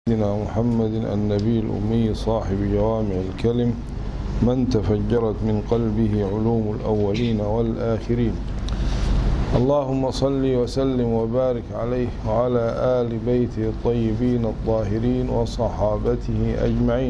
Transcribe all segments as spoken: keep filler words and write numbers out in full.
سيدنا محمد النبي الأمي صاحب جوامع الكلم من تفجرت من قلبه علوم الأولين والآخرين. اللهم صل وسلم وبارك عليه وعلى آل بيته الطيبين الطاهرين وصحابته أجمعين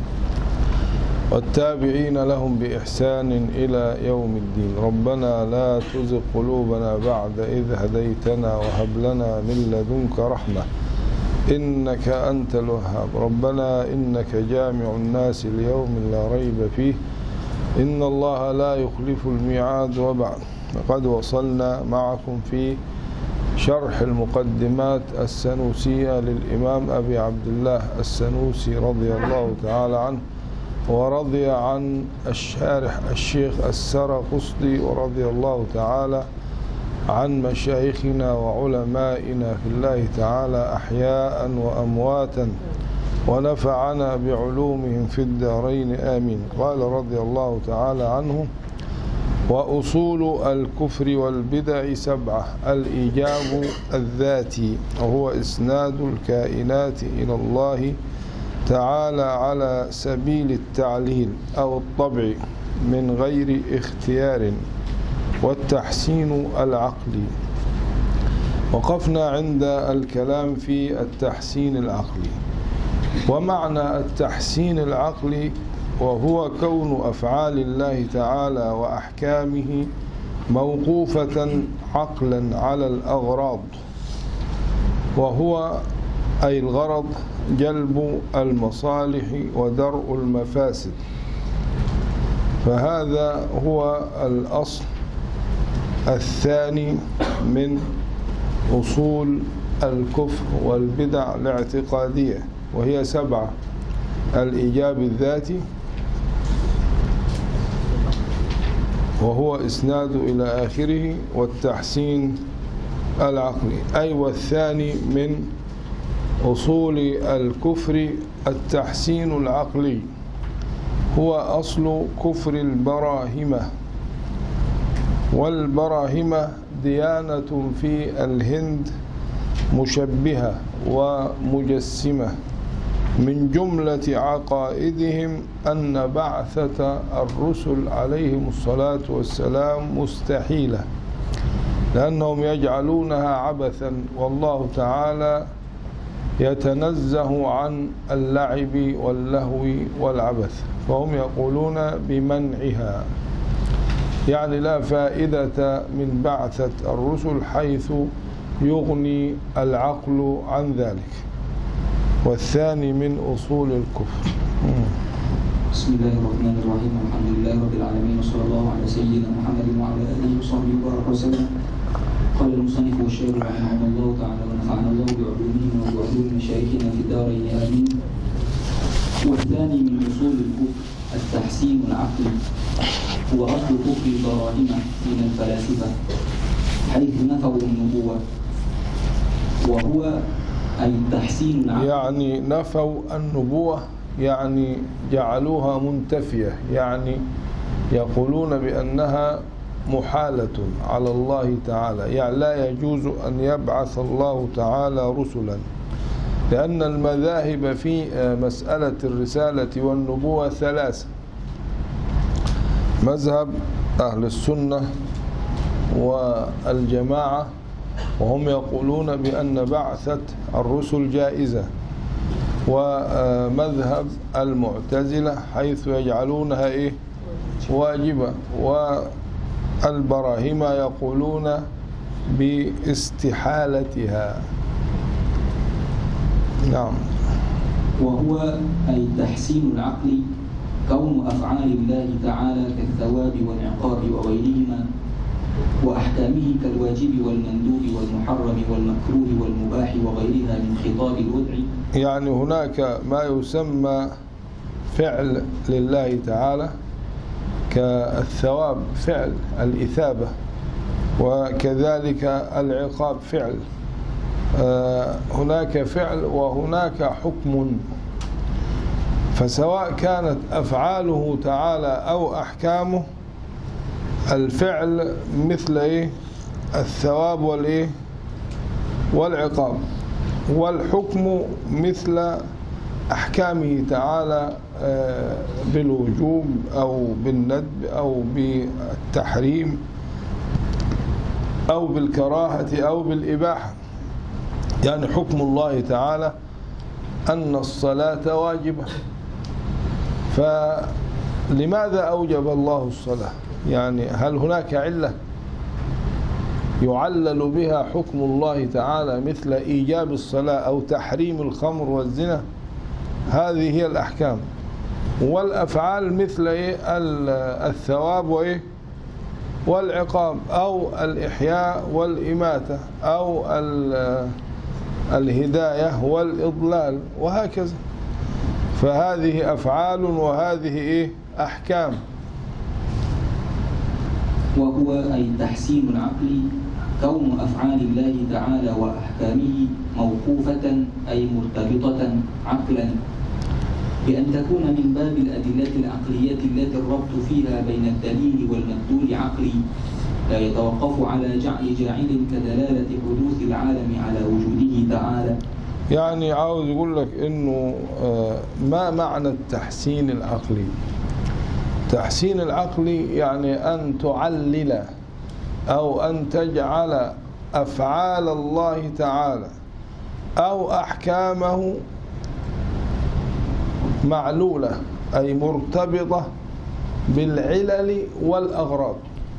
والتابعين لهم بإحسان إلى يوم الدين. ربنا لا تزغ قلوبنا بعد إذ هديتنا وهب لنا من لدنك رحمة إنك أنت الوهاب. ربنا إنك جامع الناس ليوم لا ريب فيه إن الله لا يخلف الميعاد. وبعد، فقد وصلنا معكم في شرح المقدمات السنوسية للإمام أبي عبد الله السنوسي رضي الله تعالى عنه، ورضي عن الشارح الشيخ السرقسطي ورضي الله تعالى عن مشايخنا وعلمائنا في الله تعالى أحياء وأمواتا، ونفعنا بعلومهم في الدارين آمين. قال رضي الله تعالى عنه: وأصول الكفر والبدع سبعة: الإيجاب الذاتي، وهو إسناد الكائنات إلى الله تعالى على سبيل التعليل أو الطبع من غير اختيار، والتحسين العقلي. وقفنا عند الكلام في التحسين العقلي. ومعنى التحسين العقلي وهو كون أفعال الله تعالى وأحكامه موقوفة عقلا على الأغراض، وهو أي الغرض جلب المصالح ودرء المفاسد. فهذا هو الأصل الثاني من أصول الكفر والبدع الاعتقادية، وهي سبعة: الإيجاب الذاتي، وهو إسناد إلى آخره، والتحسين العقلي. أي والثاني من أصول الكفر التحسين العقلي، هو أصل كفر البراهمة. والبراهمة ديانة في الهند مشبهة ومجسمة، من جملة عقائدهم أن بعثة الرسل عليهم الصلاة والسلام مستحيلة، لأنهم يجعلونها عبثا، والله تعالى يتنزه عن اللعب واللهو والعبث، فهم يقولون بمنعها، يعني لا فائدة من بعثة الرسل حيث يغني العقل عن ذلك. والثاني من أصول الكفر. بسم الله الرحمن الرحيم، الحمد لله رب العالمين، وصلى الله على سيدنا محمد وعلى آله وصحبه وبارك وسلم. قال المصنف والشيخ رحمه الله تعالى ونفعنا الله بعلومهم وبعلوم مشايخنا في الدارين آمين. والثاني من أصول الكفر التحسين العقلي، هو أصل كفر البراهمة من الفلاسفة، حيث نفوا النبوة، وهو أي التحسين العقلي، يعني نفوا النبوة، يعني جعلوها منتفية، يعني يقولون بأنها محالة على الله تعالى، يعني لا يجوز أن يبعث الله تعالى رسلا، لأن المذاهب في مسألة الرسالة والنبوة ثلاثة: مذهب أهل السنة والجماعة، وهم يقولون بأن بعثة الرسل جائزة، ومذهب المعتزلة حيث يجعلونها إيه؟ واجبة، والبراهمة يقولون باستحالتها. نعم. وهو أي التحسين العقلي كون أفعال الله تعالى كالثواب والعقاب وغيرهما، وأحكامه كالواجب والمندوب والمحرم والمكروه والمباح وغيرها من خطاب الوضع. يعني هناك ما يسمى فعل لله تعالى كالثواب فعل الإثابة، وكذلك العقاب فعل. هناك فعل وهناك حكم، فسواء كانت أفعاله تعالى أو أحكامه، الفعل مثل إيه؟ الثواب والإيه؟ والعقاب. والحكم مثل أحكامه تعالى بالوجوب أو بالندب أو بالتحريم أو بالكراهة أو بالإباحة. يعني حكم الله تعالى أن الصلاة واجبة، فلماذا أوجب الله الصلاة؟ يعني هل هناك علة يعلل بها حكم الله تعالى مثل إيجاب الصلاة أو تحريم الخمر والزنا؟ هذه هي الأحكام. والأفعال مثل الثواب وإيه والعقاب، أو الإحياء والإماتة، أو الهداية والإضلال، وهكذا. فهذه أفعال وهذه إيه أحكام. وهو أي تحسين العقل كون أفعال الله تعالى وأحكامه موقوفة أي مرتبطة عقلا، بأن تكون من باب الأدلة العقلية التي الربط فيها بين الدليل والمدلول عقلي، لا يتوقف على جعل جاعل كدلالة حدوث العالم على وجوده تعالى. يعني عاوز يقول لك إنه ما معنى التحسين العقلي؟ تحسين العقلي يعني أن تعلل أو أن تجعل أفعال الله تعالى أو أحكامه معلولة، أي مرتبطة بالعلل والأغراض.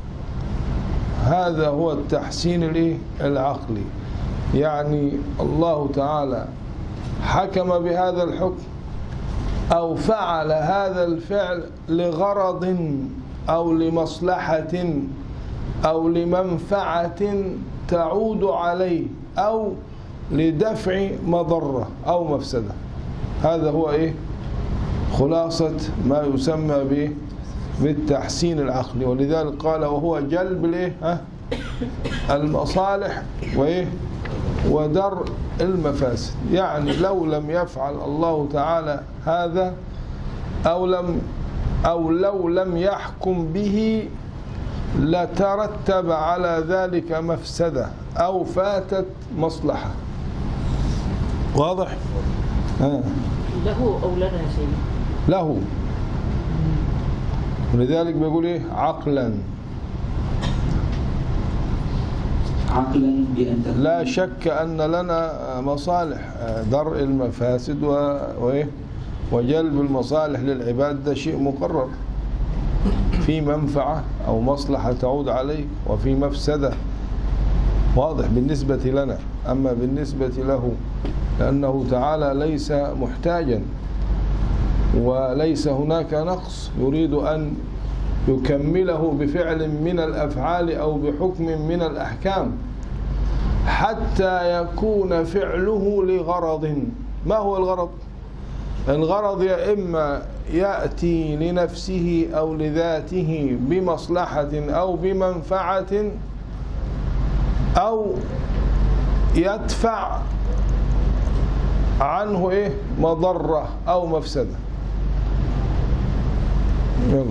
هذا هو التحسين العقلي. يعني الله تعالى حكم بهذا الحكم أو فعل هذا الفعل لغرض أو لمصلحة أو لمنفعة تعود عليه أو لدفع مضرة أو مفسدة. هذا هو إيه خلاصة ما يسمى به بالتحسين العقلي. ولذلك قال وهو جلب الإيه ها المصالح وإيه ودرء المفاسد. يعني لو لم يفعل الله تعالى هذا أو لم أو لو لم يحكم به لترتب على ذلك مفسدة أو فاتت مصلحة. واضح؟ آه. له أو لنا يا سيدي؟ له. ولذلك بيقول إيه عقلا. عقلا بأن تكون لا شك أن لنا مصالح، درء المفاسد وإيه وجلب المصالح للعباد، ده شيء مقرر. في منفعة أو مصلحة تعود عليه وفي مفسدة، واضح بالنسبة لنا. أما بالنسبة له لأنه تعالى ليس محتاجا وليس هناك نقص يريد أن يكمله بفعل من الأفعال أو بحكم من الأحكام حتى يكون فعله لغرض. ما هو الغرض؟ الغرض يا إما يأتي لنفسه أو لذاته بمصلحة أو بمنفعة أو يدفع عنه إيه مضرة أو مفسدة. يلا.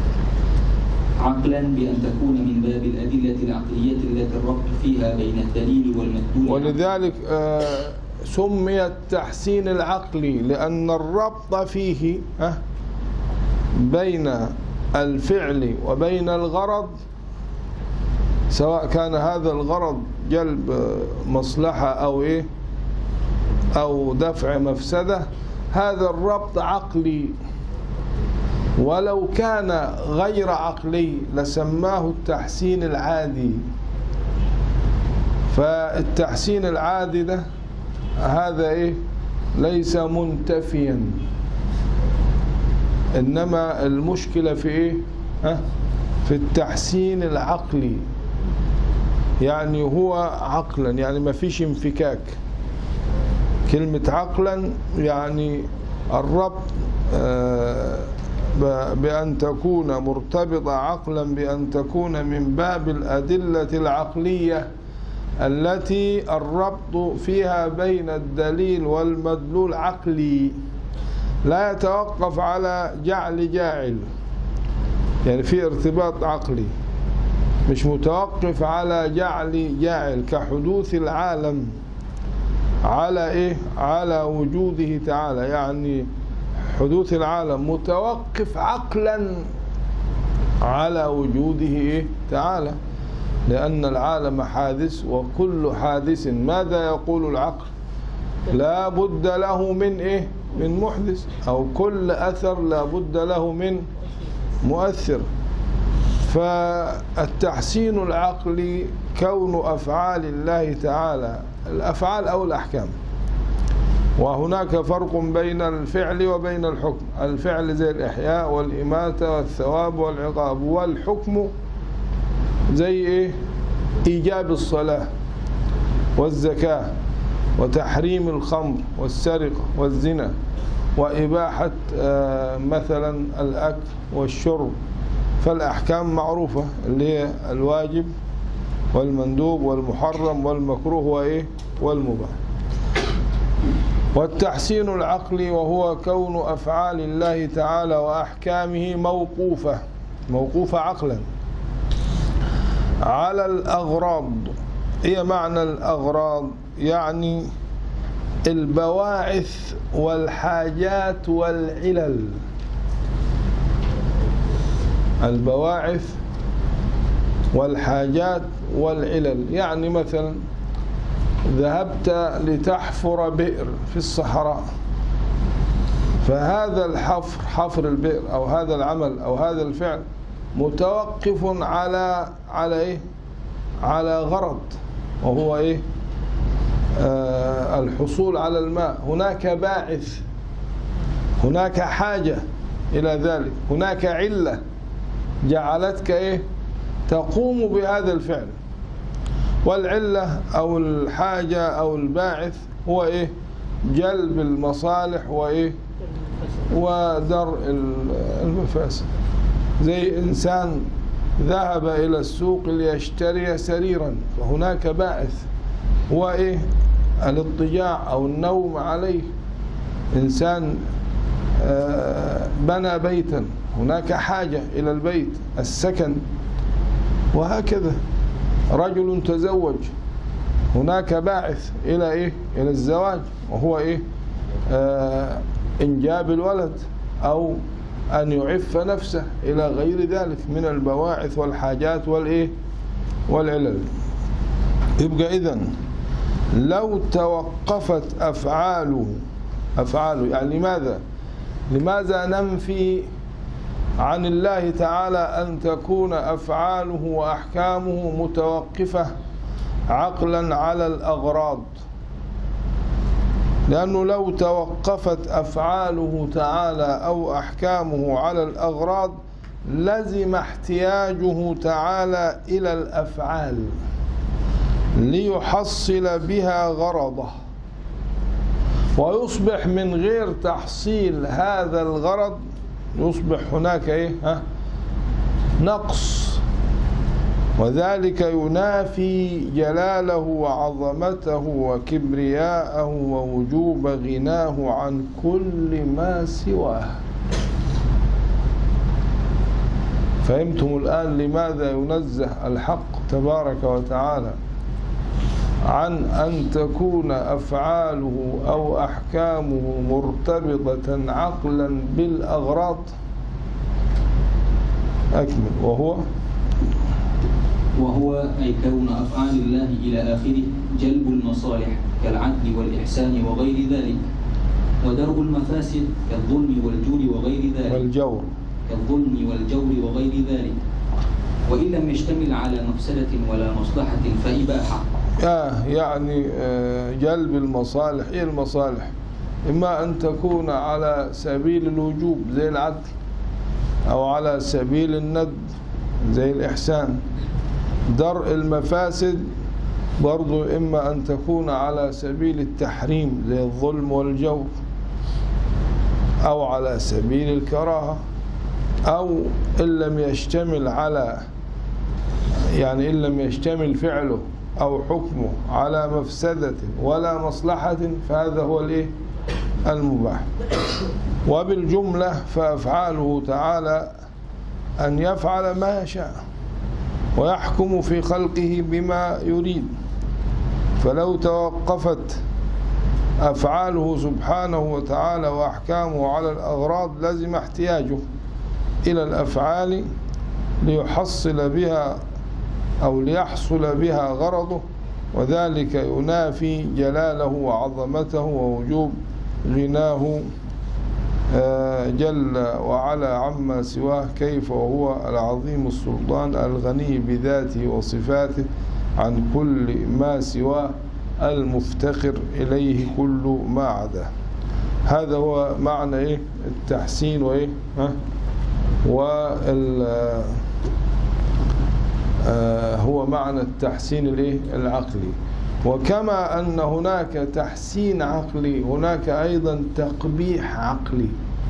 عقلا بأن تكون من باب الأدلة العقلية التي الربط فيها بين الدليل والمدلول. ولذلك آه سمي التحسين العقلي لأن الربط فيه آه بين الفعل وبين الغرض، سواء كان هذا الغرض جلب مصلحة أو إيه أو دفع مفسدة، هذا الربط عقلي. ولو كان غير عقلي لسماه التحسين العادي. فالتحسين العادي ده هذا إيه ليس منتفيا، إنما المشكلة في إيه ها في التحسين العقلي. يعني هو عقلا يعني ما فيش انفكاك. كلمة عقلا يعني الربط بأن تكون مرتبطة عقلا بأن تكون من باب الأدلة العقلية التي الربط فيها بين الدليل والمدلول عقلي، لا يتوقف على جعل جاعل. يعني في ارتباط عقلي مش متوقف على جعل جاعل كحدوث العالم. على إيه؟ على وجوده تعالى، يعني حدوث العالم متوقف عقلا على وجوده إيه؟ تعالى، لأن العالم حادث، وكل حادث ماذا يقول العقل؟ لا بد له من إيه؟ من محدث، أو كل أثر لا بد له من مؤثر. فالتحسين العقلي كون أفعال الله تعالى الأفعال أو الأحكام، وهناك فرق بين الفعل وبين الحكم. الفعل زي الإحياء والإماتة والثواب والعقاب، والحكم زي إيه؟ إيجاب الصلاة والزكاة وتحريم الخمر والسرقة والزنا وإباحة مثلا الأكل والشرب. فالأحكام معروفة اللي هي الواجب والمندوب والمحرم والمكروه وإيه؟ والمباح. والتحسين العقلي وهو كون أفعال الله تعالى وأحكامه موقوفة موقوفة عقلا على الأغراض. هي معنى الأغراض يعني البواعث والحاجات والعلل. البواعث والحاجات والعلل، يعني مثلا ذهبت لتحفر بئر في الصحراء، فهذا الحفر حفر البئر أو هذا العمل أو هذا الفعل متوقف على على إيه؟ على غرض، وهو إيه؟ آه الحصول على الماء. هناك باعث، هناك حاجة إلى ذلك، هناك علة جعلتك إيه؟ تقوم بهذا الفعل. والعلة أو الحاجة أو الباعث هو إيه؟ جلب المصالح وإيه؟ ودرء المفاسد. زي إنسان ذهب إلى السوق ليشتري سريرا، فهناك باعث هو إيه؟ الاضطجاع أو النوم عليه. إنسان بنى بيتا، هناك حاجة إلى البيت، السكن. وهكذا رجل تزوج، هناك باعث إلى إيه؟ إلى الزواج، وهو إيه؟ آه إنجاب الولد أو أن يعف نفسه إلى غير ذلك من البواعث والحاجات والإيه؟ والعلل. يبقى إذن لو توقفت أفعاله أفعاله يعني لماذا؟ لماذا ننفي عن الله تعالى أن تكون أفعاله وأحكامه متوقفة عقلا على الأغراض؟ لأنه لو توقفت أفعاله تعالى أو أحكامه على الأغراض لزم احتياجه تعالى إلى الأفعال ليحصل بها غرضه، ويصبح من غير تحصيل هذا الغرض يصبح هناك إيه؟ ها؟ نقص، وذلك ينافي جلاله وعظمته وكبرياءه ووجوب غناه عن كل ما سواه. فهمتم الآن لماذا ينزه الحق تبارك وتعالى عن أن تكون أفعاله أو أحكامه مرتبطة عقلا بالأغراض؟ أكمل. وهو وهو أي كون أفعال الله إلى آخره جلب المصالح كالعدل والإحسان وغير ذلك، ودرء المفاسد كالظلم والجور وغير ذلك والجور كالظلم والجور وغير ذلك، وإن لم يشتمل على مفسدة ولا مصلحة فإباحة. آه يعني آه جلب المصالح. إيه المصالح؟ إما أن تكون على سبيل الوجوب زي العدل، أو على سبيل الند زي الإحسان. درء المفاسد برضو إما أن تكون على سبيل التحريم زي الظلم والجور، أو على سبيل الكراهة، أو إن لم يشتمل على يعني إن لم يشتمل فعله أو حكمه على مفسدة ولا مصلحة فهذا هو الإيه؟ المباح. وبالجملة فأفعاله تعالى أن يفعل ما يشاء ويحكم في خلقه بما يريد. فلو توقفت أفعاله سبحانه وتعالى وأحكامه على الأغراض لزم احتياجه إلى الأفعال ليحصل بها أو ليحصل بها غرضه، وذلك ينافي جلاله وعظمته ووجوب غناه جل وعلا عما سواه، كيف وهو العظيم السلطان الغني بذاته وصفاته عن كل ما سواه المفتقر إليه كل ما عداه. هذا هو معنى إيه التحسين وإيه ها وال آه هو معنى التحسين الإيه العقلي. وكما أن هناك تحسين عقلي هناك أيضا تقبيح عقلي.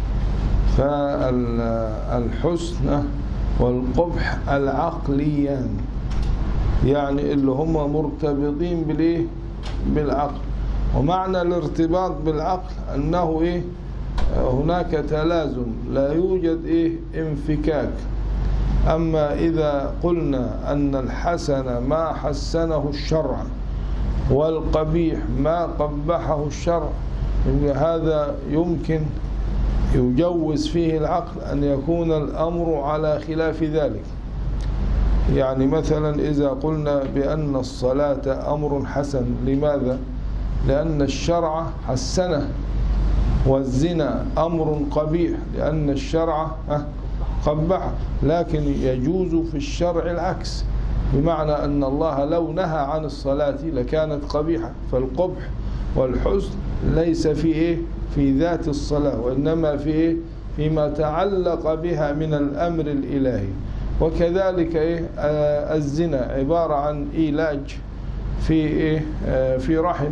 فالحسن والقبح العقليان، يعني اللي هم مرتبطين بالإيه بالعقل. ومعنى الارتباط بالعقل أنه إيه هناك تلازم، لا يوجد إيه انفكاك. أما إذا قلنا أن الحسن ما حسنه الشرع والقبيح ما قبحه الشرع، هذا يمكن يجوز فيه العقل أن يكون الأمر على خلاف ذلك. يعني مثلا إذا قلنا بأن الصلاة أمر حسن، لماذا؟ لأن الشرع حسنه، والزنا أمر قبيح لأن الشرع قبحه. لكن يجوز في الشرع العكس، بمعنى أن الله لو نهى عن الصلاة لكانت قبيحة. فالقبح والحسن ليس في إيه في ذات الصلاة، وإنما في إيه فيما تعلق بها من الأمر الإلهي. وكذلك إيه آه الزنا عبارة عن إيلاج في إيه آه في رحم،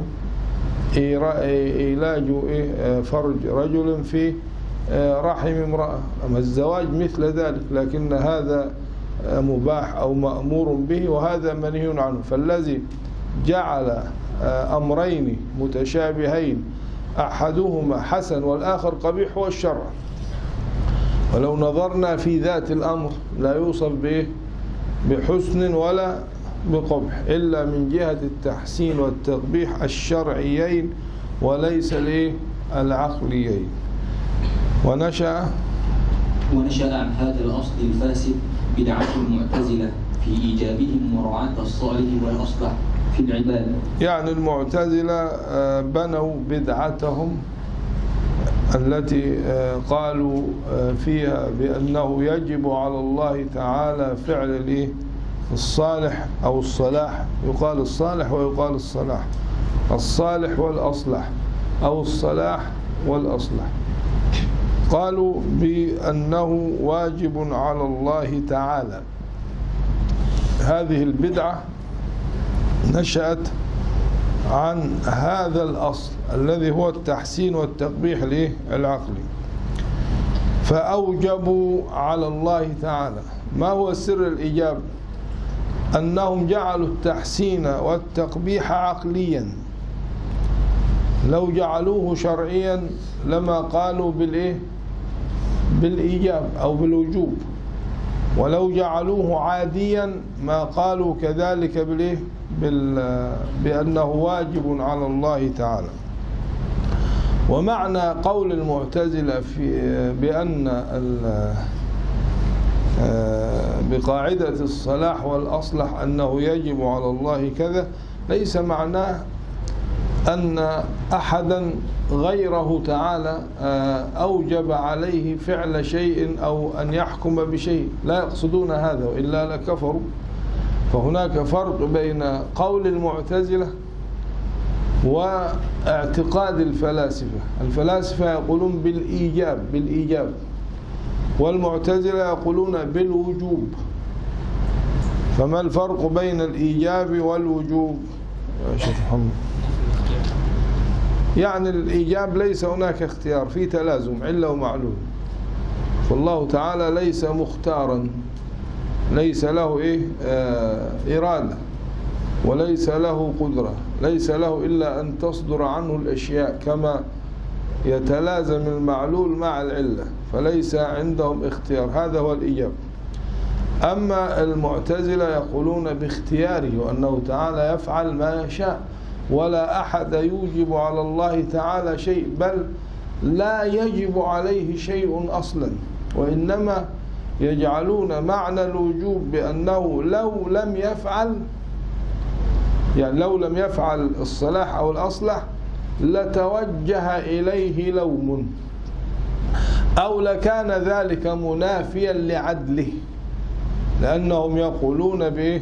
إيلاج إيه فرج رجل في آه رحم امرأة. أما الزواج مثل ذلك، لكن هذا مباح أو مأمور به، وهذا منهي عنه. فالذي جعل أمرين متشابهين أحدهما حسن والآخر قبيح هو الشرع. ولو نظرنا في ذات الأمر لا يوصف به بحسن ولا بقبح إلا من جهة التحسين والتقبيح الشرعيين وليس العقليين. ونشأ ونشأ عن هذا الأصل الفاسد بدعة المعتزلة في إيجابهم مراعاة الصالح والأصلح في العبادة. يعني المعتزلة بنوا بدعتهم التي قالوا فيها بأنه يجب على الله تعالى فعل الصالح أو الصلاح. يقال الصالح ويقال الصلاح، الصالح والأصلح أو الصلاح والأصلح. قالوا بأنه واجب على الله تعالى. هذه البدعة نشأت عن هذا الأصل الذي هو التحسين والتقبيح العقلي، فأوجبوا على الله تعالى. ما هو سر الإجابة؟ أنهم جعلوا التحسين والتقبيح عقليا. لو جعلوه شرعيا لما قالوا بالإيه بالإيجاب أو بالوجوب، ولو جعلوه عاديا ما قالوا كذلك بالإيه بال بأنه واجب على الله تعالى. ومعنى قول المعتزلة في بأن بقاعدة الصلاح والأصلح أنه يجب على الله كذا، ليس معناه أن أحدا غيره تعالى أوجب عليه فعل شيء أو أن يحكم بشيء، لا يقصدون هذا وإلا لكفروا. فهناك فرق بين قول المعتزلة واعتقاد الفلاسفة. الفلاسفة يقولون بالإيجاب بالإيجاب والمعتزلة يقولون بالوجوب. فما الفرق بين الإيجاب والوجوب يا شيخ محمد؟ يعني الإيجاب ليس هناك اختيار، في تلازم علة ومعلول. فالله تعالى ليس مختارا، ليس له إيه آه إرادة وليس له قدرة، ليس له إلا أن تصدر عنه الأشياء كما يتلازم المعلول مع العلة، فليس عندهم اختيار. هذا هو الإيجاب. أما المعتزلة يقولون باختياره وأنه تعالى يفعل ما يشاء، ولا أحد يوجب على الله تعالى شيء، بل لا يجب عليه شيء أصلا، وإنما يجعلون معنى الوجوب بأنه لو لم يفعل، يعني لو لم يفعل الصلاح أو الأصلح لتوجه إليه لوم، أو لكان ذلك منافيا لعدله، لأنهم يقولون بإيه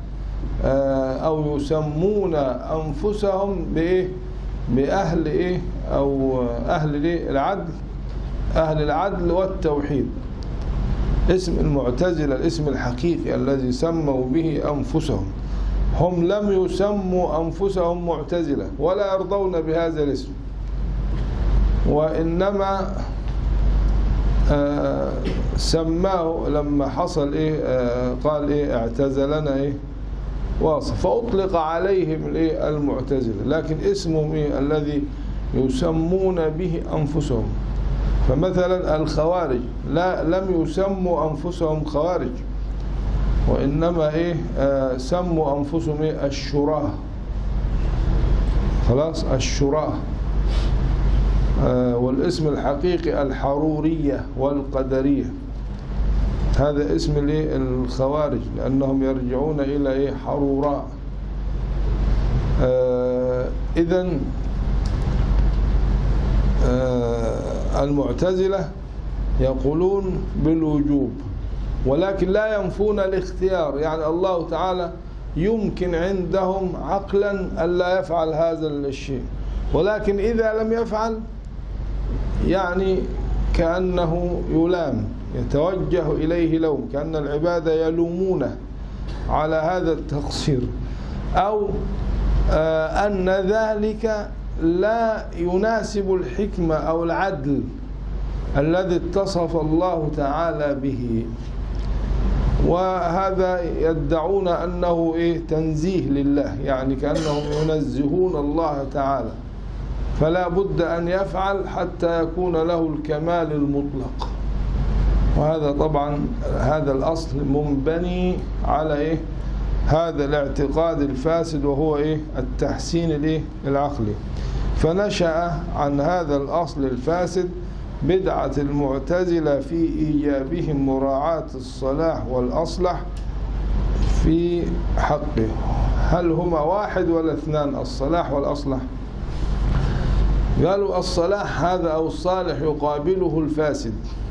أو يسمون أنفسهم بإيه بأهل إيه أو أهل إيه العدل، أهل العدل والتوحيد. اسم المعتزلة الاسم الحقيقي الذي سموا به أنفسهم، هم لم يسموا أنفسهم معتزلة ولا يرضون بهذا الاسم، وإنما آه سماه لما حصل إيه آه قال إيه اعتزلنا إيه واصف، فأطلق عليهم الإيه المعتزلة، لكن اسمهم إيه الذي يسمون به أنفسهم. فمثلا الخوارج لا لم يسموا أنفسهم خوارج، وإنما إيه آه سموا أنفسهم إيه الشراه، خلاص الشراه. آه والاسم الحقيقي الحرورية والقدرية، هذا اسم الايه الخوارج، لأنهم يرجعون إلى إيه حروراء. آه إذن آه المعتزلة يقولون بالوجوب، ولكن لا ينفون الاختيار، يعني الله تعالى يمكن عندهم عقلا ألا يفعل هذا الشيء، ولكن إذا لم يفعل يعني كأنه يلام، يتوجه إليه لوم، كأن العباد يلومونه على هذا التقصير، أو آه أن ذلك لا يناسب الحكمة أو العدل الذي اتصف الله تعالى به، وهذا يدعون أنه إيه تنزيه لله، يعني كأنهم ينزهون الله تعالى، فلا بد أن يفعل حتى يكون له الكمال المطلق. وهذا طبعا هذا الأصل منبني على إيه هذا الاعتقاد الفاسد، وهو إيه التحسين الإيه العقلي. فنشأ عن هذا الأصل الفاسد بدعة المعتزلة في إيجابهم مراعاة الصلاح والأصلح في حقه. هل هما واحد ولا اثنان الصلاح والأصلح؟ قالوا الصلاح هذا أو الصالح يقابله الفاسد،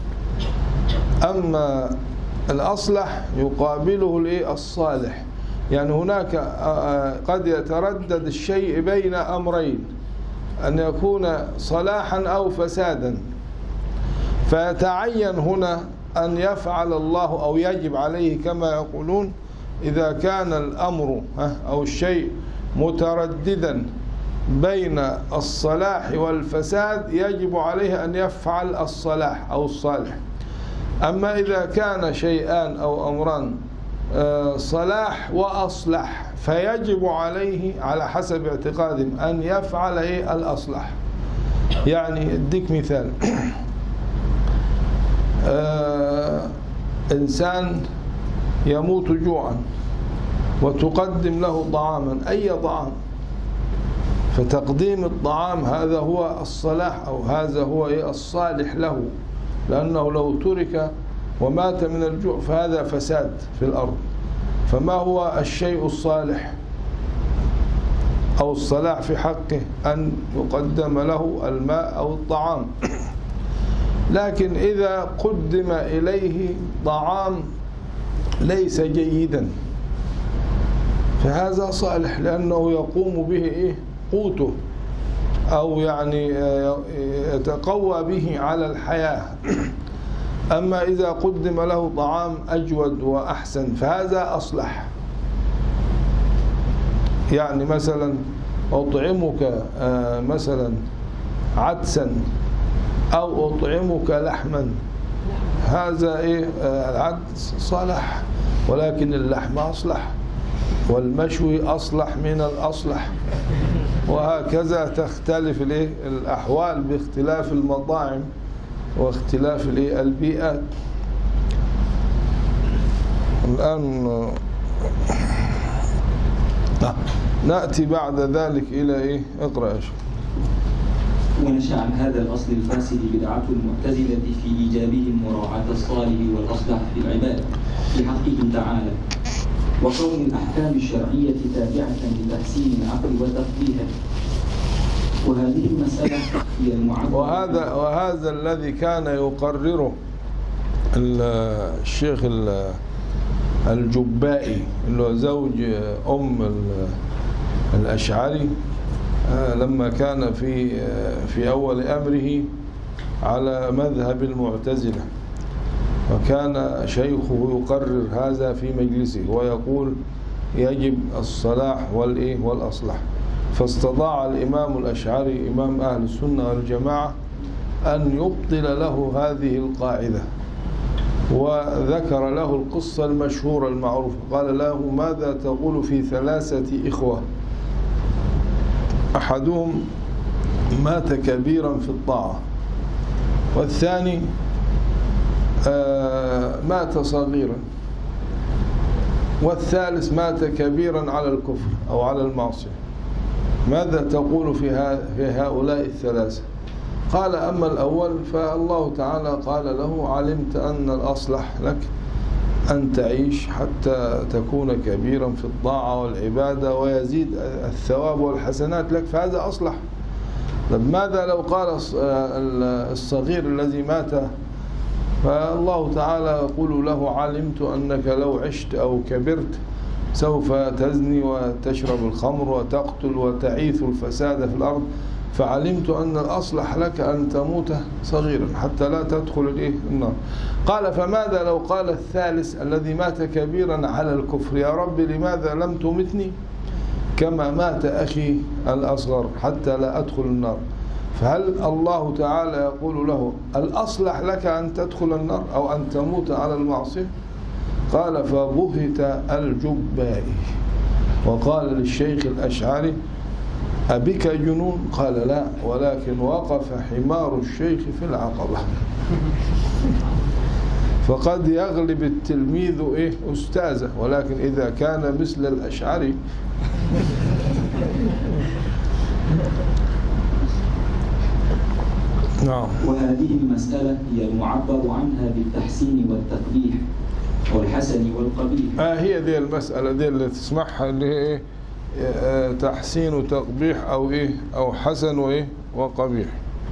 أما الأصلح يقابله الإيه الصالح. يعني هناك قد يتردد الشيء بين أمرين، أن يكون صلاحا أو فسادا، فيتعين هنا أن يفعل الله أو يجب عليه كما يقولون، إذا كان الأمر أو الشيء مترددا بين الصلاح والفساد يجب عليه أن يفعل الصلاح أو الصالح. أما إذا كان شيئان أو أمران صلاح وأصلح فيجب عليه على حسب اعتقادهم أن يفعل إيه الأصلح. يعني اديك مثال، آه إنسان يموت جوعا وتقدم له طعاما، أي طعام، فتقديم الطعام هذا هو الصلاح أو هذا هو إيه الصالح له، لأنه لو ترك ومات من الجوع فهذا فساد في الأرض. فما هو الشيء الصالح أو الصلاح في حقه؟ أن يقدم له الماء أو الطعام. لكن إذا قدم إليه طعام ليس جيدا فهذا صالح، لأنه يقوم به إيه قوته، أو يعني يتقوى به على الحياة. أما إذا قدم له طعام أجود وأحسن فهذا أصلح. يعني مثلا أطعمك مثلا عدسا أو أطعمك لحما، هذا إيه العدس صالح، ولكن اللحم أصلح، والمشوي أصلح من الأصلح، وهكذا تختلف الإيه الأحوال باختلاف المطاعم واختلاف البيئات. الآن نأتي بعد ذلك إلى إيه؟ اقرأ يا شيخ. ونشأ عن هذا الأصل الفاسد بدعة المعتزلة في إيجابهم مراعاة الصالح والأصلح في العباد في حقه تعالى، وكون الأحكام الشرعية تابعة لتحسين العقل وتقبيحه. وهذه المسألة هي المعبر وهذا وهذا الذي كان يقرره الشيخ الجبائي اللي هو زوج أم الأشعري لما كان في في أول أمره على مذهب المعتزلة، وكان شيخه يقرر هذا في مجلسه ويقول يجب الصلاح والإيه والأصلح. فاستطاع الإمام الأشعري إمام أهل السنة والجماعة أن يبطل له هذه القاعدة، وذكر له القصة المشهورة المعروفة. قال له: ماذا تقول في ثلاثة إخوة أحدهم مات كبيرا في الطاعة، والثاني مات صغيرا، والثالث مات كبيرا على الكفر أو على المعصية، ماذا تقول في هؤلاء الثلاثة؟ قال: أما الأول فالله تعالى قال له: علمت أن الأصلح لك أن تعيش حتى تكون كبيرا في الطاعة والعبادة ويزيد الثواب والحسنات لك، فهذا أصلح. طب ماذا لو قال الصغير الذي مات؟ فالله تعالى يقول له: علمت أنك لو عشت أو كبرت سوف تزني وتشرب الخمر وتقتل وتعيث الفساد في الأرض، فعلمت أن الأصلح لك أن تموت صغيرا حتى لا تدخل النار. قال: فماذا لو قال الثالث الذي مات كبيرا على الكفر: يا رب لماذا لم تمتني كما مات أخي الأصغر حتى لا أدخل النار؟ فهل الله تعالى يقول له: الأصلح لك أن تدخل النار أو أن تموت على المعصية؟ قال: فبهت الجبائي وقال للشيخ الأشعري: أبك جنون؟ قال: لا، ولكن وقف حمار الشيخ في العقبة. فقد يغلب التلميذ إيه أستاذه، ولكن إذا كان مثل الأشعري نعم. وهذه المسألة هي المعبر عنها بالتحسين والتقبيح والحسن والقبيح. آه هي دي المسألة دي اللي تسمعها، اللي هي إيه؟ آه تحسين وتقبيح أو إيه أو حسن وإيه وقبيح.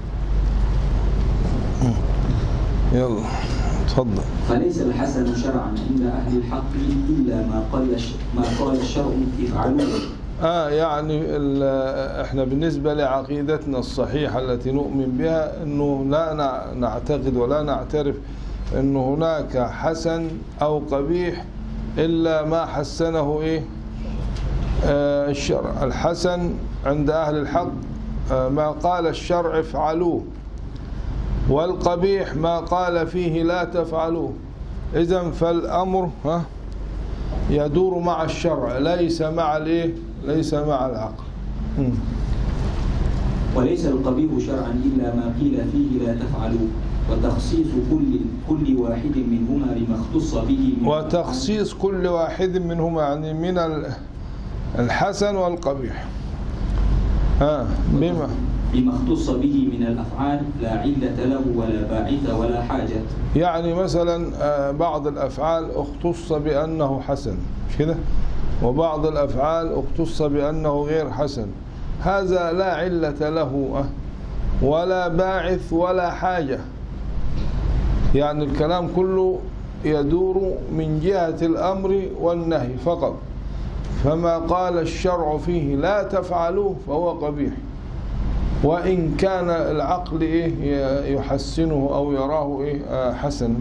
يلا تفضل. فليس الحسن شرعا عند أهل الحق إلا ما قال ما قال الشرع افعلوه. آه يعني احنا بالنسبة لعقيدتنا الصحيحة التي نؤمن بها انه لا نعتقد ولا نعترف انه هناك حسن او قبيح الا ما حسنه ايه آه الشرع. الحسن عند اهل الحق آه ما قال الشرع افعلوه، والقبيح ما قال فيه لا تفعلوه. اذن فالامر ها يدور مع الشرع ليس مع الايه ليس مع العقل. م. وليس القبيح شرعا إلا ما قيل فيه لا تفعلوه، وتخصيص كل كل واحد منهما لما اختص به من وتخصيص كل واحد منهما يعني من الحسن والقبيح ها بما بما اختص به من الأفعال لا علة له ولا باعث ولا حاجة. يعني مثلا بعض الأفعال اختص بأنه حسن مش كده، وبعض الأفعال اختص بأنه غير حسن، هذا لا علة له ولا باعث ولا حاجة. يعني الكلام كله يدور من جهة الأمر والنهي فقط. فما قال الشرع فيه لا تفعلوه فهو قبيح، وإن كان العقل إيه يحسنه أو يراه إيه حسن.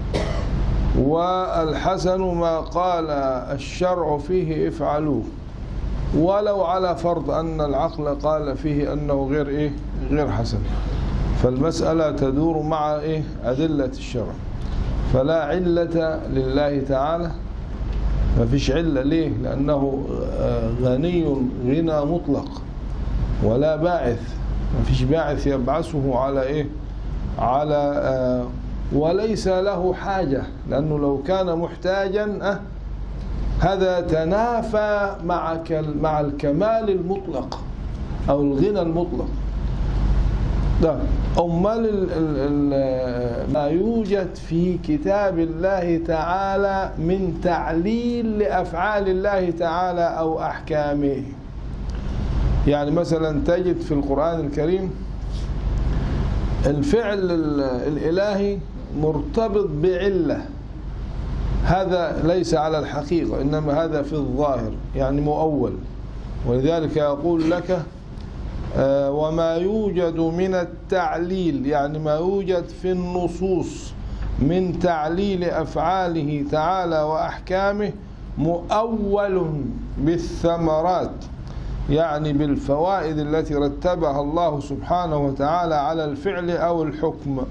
والحسن ما قال الشرع فيه افعلوه، ولو على فرض أن العقل قال فيه أنه غير إيه غير حسن. فالمسألة تدور مع إيه أدلة الشرع. فلا علة لله تعالى، ما فيش علة. ليه؟ لأنه غني غنى مطلق، ولا باعث، ما فيش باعث يبعثه على إيه على آه وليس له حاجة، لأنه لو كان محتاجا أه هذا تنافى مع مع الكمال المطلق أو الغنى المطلق. ده أمال ما يوجد في كتاب الله تعالى من تعليل لأفعال الله تعالى أو أحكامه. يعني مثلا تجد في القرآن الكريم الفعل الإلهي مرتبط بعلة، هذا ليس على الحقيقة إنما هذا في الظاهر يعني مؤول. ولذلك يقول لك آه وما يوجد من التعليل، يعني ما يوجد في النصوص من تعليل أفعاله تعالى وأحكامه مؤول بالثمرات، يعني بالفوائد التي رتبها الله سبحانه وتعالى على الفعل أو الحكم.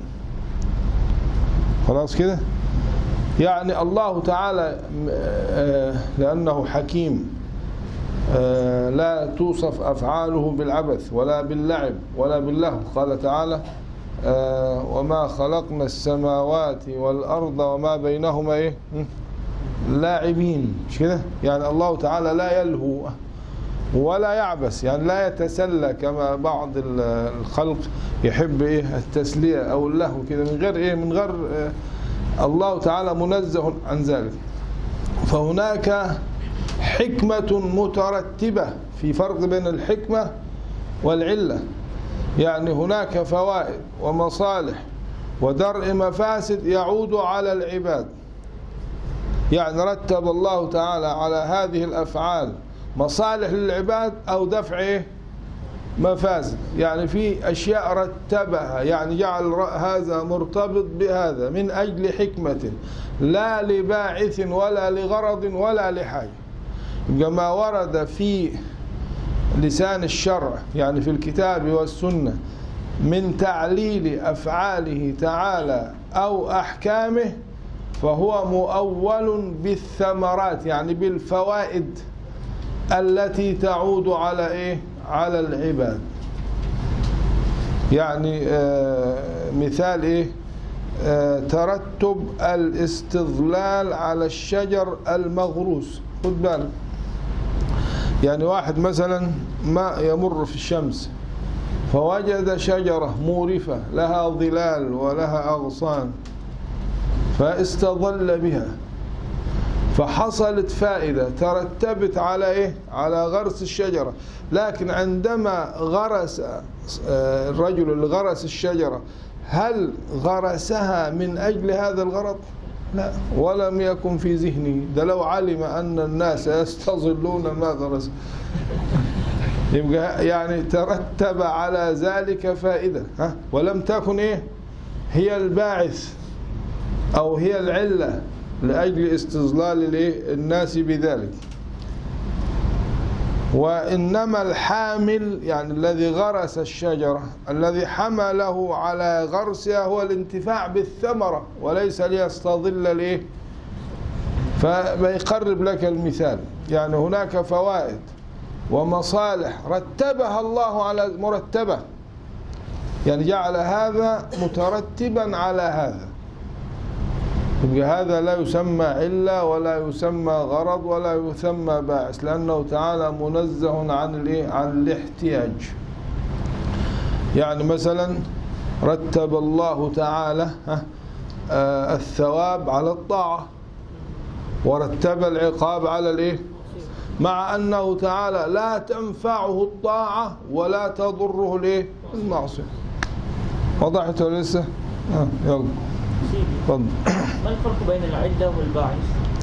خلاص كده؟ يعني الله تعالى لأنه حكيم لا توصف أفعاله بالعبث ولا باللعب ولا باللهو. قال تعالى وما خلقنا السماوات والأرض وما بينهما إيه؟ لاعبين، مش كده؟ يعني الله تعالى لا يلهو ولا يعبث، يعني لا يتسلى كما بعض الخلق يحب إيه التسلية أو اللهو كده من غير إيه من غير إيه. الله تعالى منزه عن ذلك. فهناك حكمة مترتبة، في فرق بين الحكمة والعلة. يعني هناك فوائد ومصالح ودرء مفاسد يعود على العباد. يعني رتب الله تعالى على هذه الأفعال مصالح للعباد أو دفع مفاسد. يعني في أشياء رتبها، يعني جعل هذا مرتبط بهذا من أجل حكمة لا لباعث ولا لغرض ولا لحاجة. كما ورد في لسان الشرع يعني في الكتاب والسنة من تعليل أفعاله تعالى أو أحكامه فهو مؤول بالثمرات، يعني بالفوائد التي تعود على إيه؟ على العباد. يعني آه مثال إيه؟ آه ترتب الاستظلال على الشجر المغروس. خد بالك، يعني واحد مثلا ما يمر في الشمس فوجد شجرة مورفة لها ظلال ولها أغصان فاستظل بها، فحصلت فائدة ترتبت على إيه؟ على غرس الشجرة. لكن عندما غرس الرجل اللي غرس الشجرة هل غرسها من أجل هذا الغرض؟ لا، ولم يكن في ذهنه. ده لو علم أن الناس يستظلون ما غرس. يبقى يعني ترتب على ذلك فائدة، ها؟ ولم تكن إيه؟ هي الباعث أو هي العلة لأجل استظلال الناس بذلك. وإنما الحامل يعني الذي غرس الشجرة الذي حمله على غرسها هو الانتفاع بالثمرة وليس ليستظل الايه. فبيقرب لك المثال، يعني هناك فوائد ومصالح رتبها الله على مرتبة، يعني جعل هذا مترتبا على هذا. يبقى هذا لا يسمى علة ولا يسمى غرض ولا يسمى باعث، لأنه تعالى منزه عن الايه؟ عن الاحتياج. يعني مثلا رتب الله تعالى الثواب على الطاعة ورتب العقاب على الايه؟ مع أنه تعالى لا تنفعه الطاعة ولا تضره الايه؟ المعصية. وضحت ولا لسه؟ آه يلا تفضل. ما الفرق بين العلة والباعث؟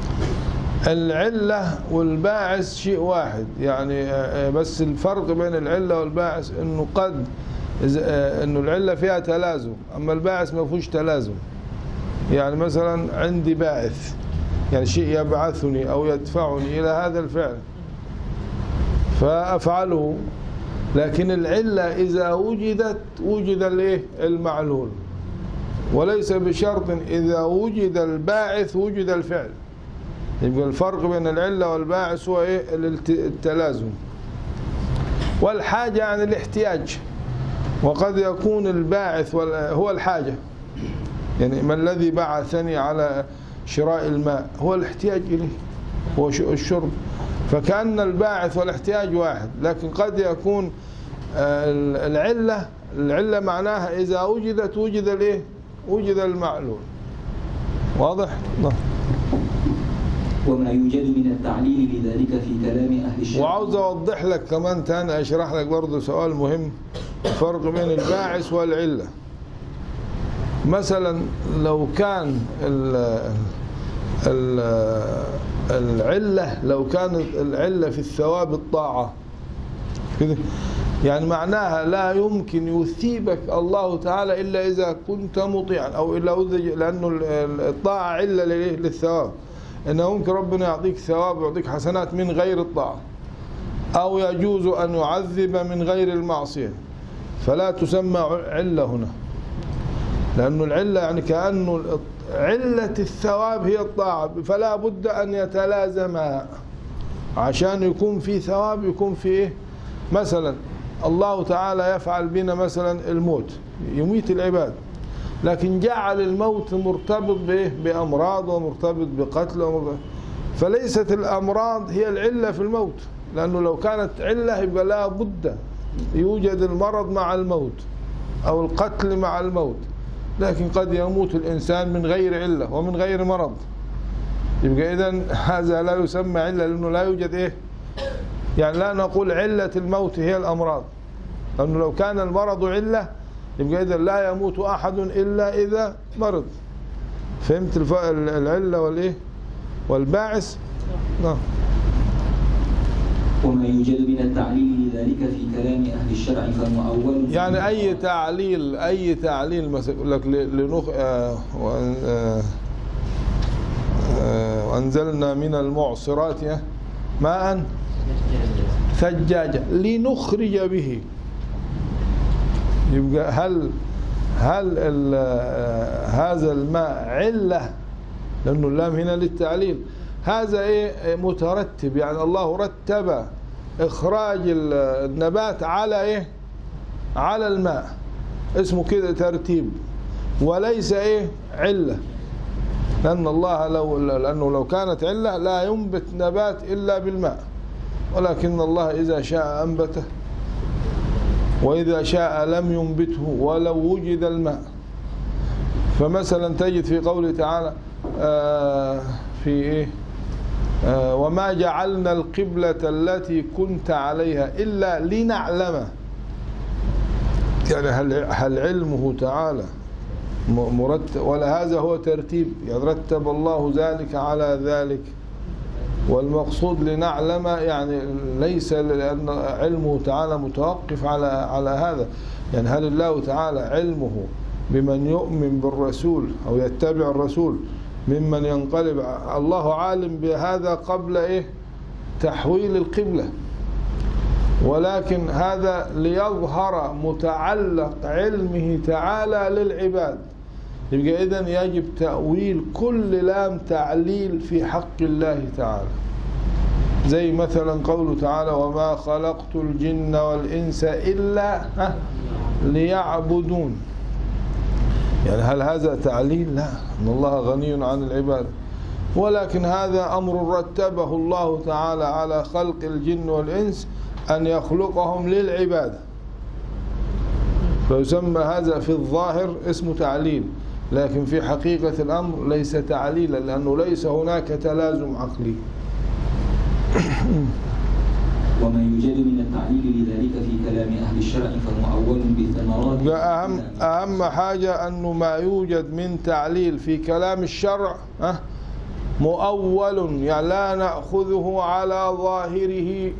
العلة والباعث شيء واحد، يعني بس الفرق بين العلة والباعث انه قد انه العلة فيها تلازم، اما الباعث ما فيهوش تلازم. يعني مثلا عندي باعث يعني شيء يبعثني او يدفعني الى هذا الفعل فافعله، لكن العلة اذا وجدت وجد الايه؟ المعلول، وليس بشرط إذا وجد الباعث وجد الفعل. يبقى الفرق بين العلة والباعث هو إيه؟ التلازم. والحاجة عن الاحتياج، وقد يكون الباعث هو الحاجة. يعني ما الذي بعثني على شراء الماء؟ هو الاحتياج إليه. هو الشرب. فكأن الباعث والاحتياج واحد، لكن قد يكون العلة العلة معناها إذا وجدت وجد الإيه؟ وجد المعلول. واضح؟ نعم. وما يوجد من التعليل لذلك في كلام أهل الشرع. وعاوز أوضح لك كمان تاني، أشرح لك برضه سؤال مهم، الفرق بين الباعث والعلة. مثلا لو كان ال ال العلة لو كانت العلة في الثواب الطاعة كده، يعني معناها لا يمكن يثيبك الله تعالى إلا إذا كنت مطيعا، أو إلا لأنه الطاعة علة للثواب، إنه ممكن ربنا يعطيك ثواب ويعطيك حسنات من غير الطاعة، أو يجوز أن يعذب من غير المعصية، فلا تسمى علة هنا، لأنه العلة يعني كأنه علة الثواب هي الطاعة، فلا بد أن يتلازمها عشان يكون في ثواب، يكون في إيه؟ مثلا الله تعالى يفعل بنا مثلا الموت، يميت العباد، لكن جعل الموت مرتبط بإيه؟ بأمراض ومرتبط بقتل ومرتبط. فليست الأمراض هي العلة في الموت، لأنه لو كانت علة يبقى لا بد يوجد المرض مع الموت أو القتل مع الموت، لكن قد يموت الإنسان من غير علة ومن غير مرض، يبقى إذن هذا لا يسمى علة، لأنه لا يوجد إيه؟ يعني لا نقول علة الموت هي الأمراض، لأنه لو كان المرض علة يبقى إذن لا يموت أحد إلا إذا مرض. فهمت العلة والإيه؟ والباعث؟ نعم. وما يوجد من التعليل لذلك في كلام أهل الشرع فمؤول. يعني أي تعليل أي تعليل مثلا يقول لك لنخ آه آه آه وأنزلنا من المعصرات ماء ثجاجا لنخرج به، يبقى هل هل هذا الماء علة؟ لأنه اللام هنا للتعليل، هذا إيه؟ مترتب، يعني الله رتب إخراج النبات على إيه؟ على الماء، اسمه كده ترتيب، وليس إيه؟ علة، لأن الله لو لأنه لو كانت علة لا ينبت نبات إلا بالماء، ولكن الله إذا شاء أنبته وإذا شاء لم ينبته ولو وجد الماء. فمثلا تجد في قوله تعالى آه في إيه؟ آه وما جعلنا القبلة التي كنت عليها إلا لنعلم، يعني هل هل علمه تعالى مرتب، ولا هذا هو ترتيب؟ يعني رتب الله ذلك على ذلك، والمقصود لنعلم يعني ليس لأن علمه تعالى متوقف على على هذا، يعني هل الله تعالى علمه بمن يؤمن بالرسول أو يتبع الرسول ممن ينقلب؟ الله عالم بهذا قبل إيه؟ تحويل القبلة، ولكن هذا ليظهر متعلق علمه تعالى للعباد، يبقى إذن يجب تأويل كل لام تعليل في حق الله تعالى، زي مثلا قوله تعالى وما خلقت الجن والإنس إلا ليعبدون، يعني هل هذا تعليل؟ لا، إن الله غني عن العباد، ولكن هذا أمر رتبه الله تعالى على خلق الجن والإنس أن يخلقهم للعبادة، فيسمى هذا في الظاهر اسمه تعليل، لكن في حقيقة الأمر ليس تعليلا، لأنه ليس هناك تلازم عقلي. وما يوجد من التعليل لذلك في كلام أهل الشرع فمؤول بالثمرات. أهم أهم حاجة أنه ما يوجد من تعليل في كلام الشرع مؤول، يعني لا نأخذه على ظاهره،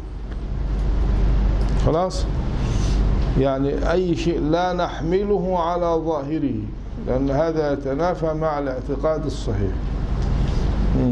خلاص، يعني أي شيء لا نحمله على ظاهره، لأن هذا يتنافى مع الاعتقاد الصحيح. مم.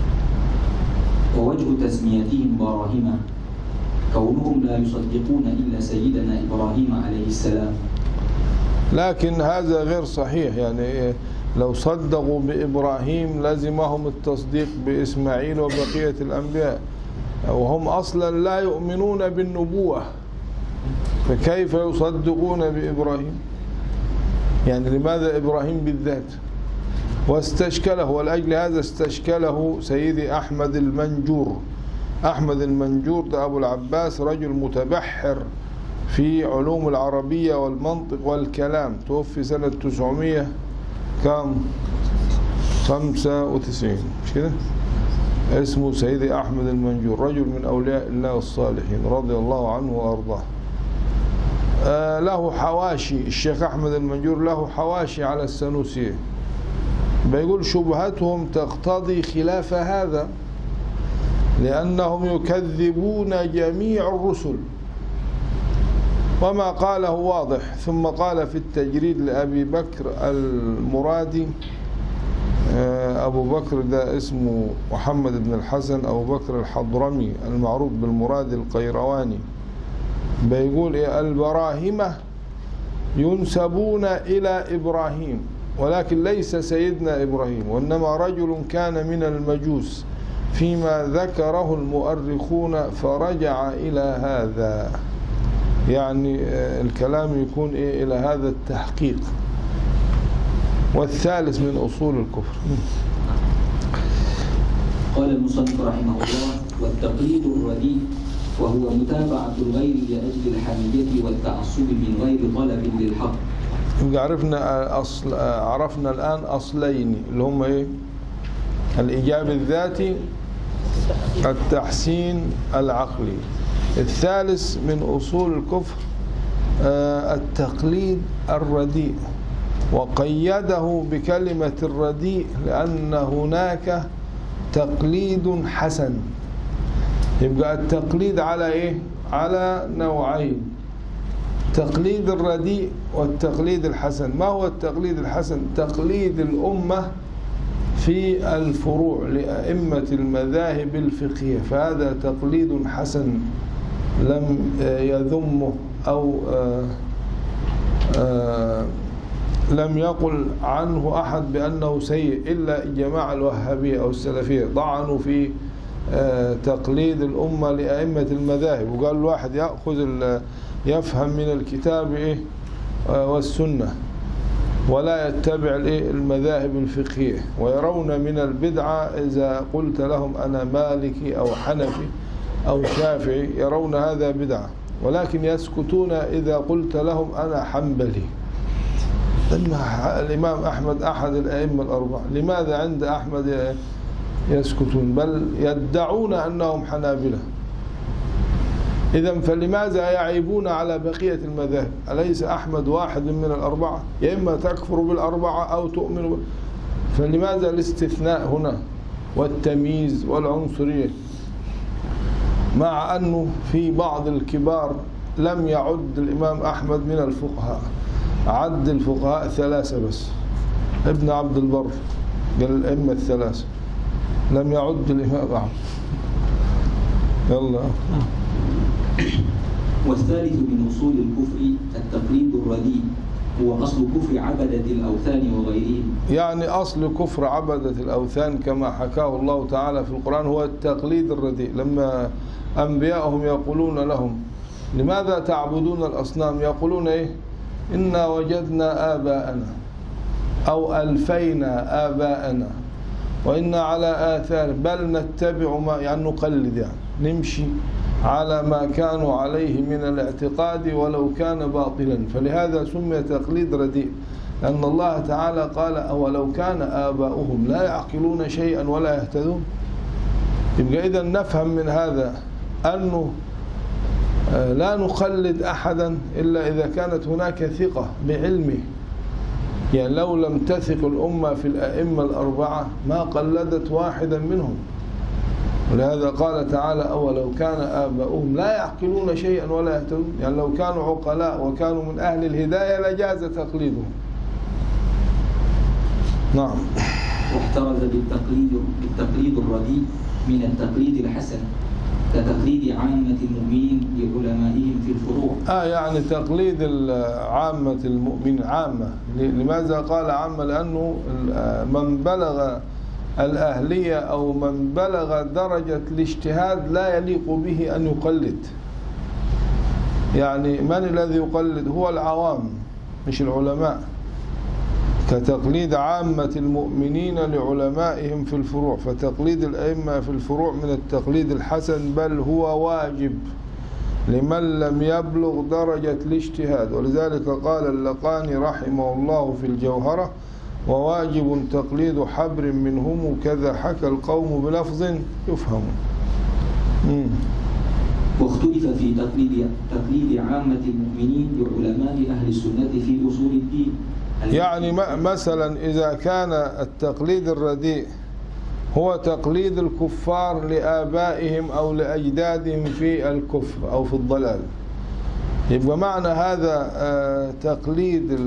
ووجه تسميتهم براهيم كونهم لا يصدقون إلا سيدنا إبراهيم عليه السلام، لكن هذا غير صحيح، يعني لو صدقوا بإبراهيم لزمهم التصديق بإسماعيل وبقية الأنبياء، وهم أصلا لا يؤمنون بالنبوة، فكيف يصدقون بإبراهيم؟ يعني لماذا إبراهيم بالذات؟ واستشكله، ولأجل هذا استشكله سيدي أحمد المنجور. أحمد المنجور ده أبو العباس، رجل متبحر في علوم العربية والمنطق والكلام، توفي سنة تسعمية كام خمسة وتسعين، مش كده؟ اسمه سيدي أحمد المنجور، رجل من أولياء الله الصالحين رضي الله عنه وأرضاه. آه له حواشي، الشيخ أحمد المنجور له حواشي على السنوسية، بيقول شبهتهم تقتضي خلاف هذا، لأنهم يكذبون جميع الرسل، وما قاله واضح. ثم قال في التجريد لأبي بكر المرادي، أبو بكر ده اسمه محمد بن الحسن أبو بكر الحضرمي المعروف بالمرادي القيرواني، بيقول إيه؟ البراهمة ينسبون إلى إبراهيم، ولكن ليس سيدنا إبراهيم، وإنما رجل كان من المجوس فيما ذكره المؤرخون فرجع إلى هذا. يعني الكلام يكون إيه؟ إلى هذا التحقيق. والثالث من أصول الكفر. قال المصنف رحمه الله: والتقليد الرديء وهو متابعة الغير لأجل الحمية والتعصب من غير طلب للحق. عرفنا أصل عرفنا الآن أصلين اللي هم إيه؟ الإيجاب الذاتي، التحسين العقلي. الثالث من أصول الكفر التقليد الرديء، وقيده بكلمة الرديء لأن هناك تقليد حسن. يبقى التقليد على إيه؟ على نوعين: تقليد الرديء والتقليد الحسن. ما هو التقليد الحسن؟ تقليد الأمة في الفروع لأئمة المذاهب الفقهية، فهذا تقليد حسن لم يذمه أو آآ آآ لم يقل عنه أحد بأنه سيء إلا الجماعة الوهابية أو السلفية، طعنوا في تقليد الأمة لأئمة المذاهب، وقال الواحد يأخذ يفهم من الكتاب إيه والسنة ولا يتبع المذاهب الفقهية، ويرون من البدعة إذا قلت لهم أنا مالكي أو حنفي أو شافعي، يرون هذا بدعة، ولكن يسكتون إذا قلت لهم أنا حنبلي. الإمام أحمد أحد الأئمة الأربعة، لماذا عند أحمد يسكتون؟ بل يدعون أنهم حنابلة. إذن فلماذا يعيبون على بقية المذاهب؟ أليس أحمد واحد من الأربعة؟ يا إما تكفر بالأربعة أو تؤمن ب... فلماذا الاستثناء هنا والتمييز والعنصرية؟ مع أنه في بعض الكبار لم يعد الإمام أحمد من الفقهاء، عد الفقهاء ثلاثة بس، ابن عبد البر قال الأئمة الثلاثة، لم يعد الإمام أحمد. يلا. والثالث من أصول الكفر التقليد الرديء، هو أصل كفر عبدة الأوثان وغيرهم. يعني أصل كفر عبدة الأوثان كما حكاه الله تعالى في القرآن هو التقليد الرديء. لما أنبياءهم يقولون لهم لماذا تعبدون الأصنام؟ يقولون إيه؟ إنا وجدنا آباءنا أو ألفينا آباءنا وإنا على آثار، بل نتبع ما، يعني نقلد، يعني نمشي على ما كانوا عليه من الاعتقاد ولو كان باطلا. فلهذا سمي تقليد رديء، لأن الله تعالى قال أولو كان آباؤهم لا يعقلون شيئا ولا يهتدون. يبقى إذا نفهم من هذا أنه لا نقلد أحدا إلا إذا كانت هناك ثقة بعلمه. يعني لو لم تثق الأمة في الأئمة الأربعة ما قلدت واحدا منهم. ولهذا قال تعالى أولو كان آباؤهم لا يعقلون شيئا ولا يهتدون، يعني لو كانوا عقلاء وكانوا من أهل الهداية لجاز تقليدهم. نعم. واحترز بالتقليد بالتقليد الرديء من التقليد الحسن كتقليد عامة المؤمنين لعلمائهم في الفروع. آه يعني تقليد عامة المؤمنين، عامة. لماذا قال عامة؟ لأنه من بلغ الأهلية أو من بلغ درجة الاجتهاد لا يليق به أن يقلد. يعني من الذي يقلد؟ هو العوام مش العلماء. كتقليد عامة المؤمنين لعلمائهم في الفروع، فتقليد الأئمة في الفروع من التقليد الحسن، بل هو واجب لمن لم يبلغ درجة الاجتهاد. ولذلك قال اللقاني رحمه الله في الجوهرة: وواجب تقليد حبر منهم كذا حكى القوم بلفظ يفهم. مم. واختلف في تقليد تقليد عامة المؤمنين لعلماء أهل السنة في أصول الدين. يعني مثلا إذا كان التقليد الرديء هو تقليد الكفار لآبائهم أو لأجدادهم في الكفر أو في الضلال، يبقى معنى هذا تقليد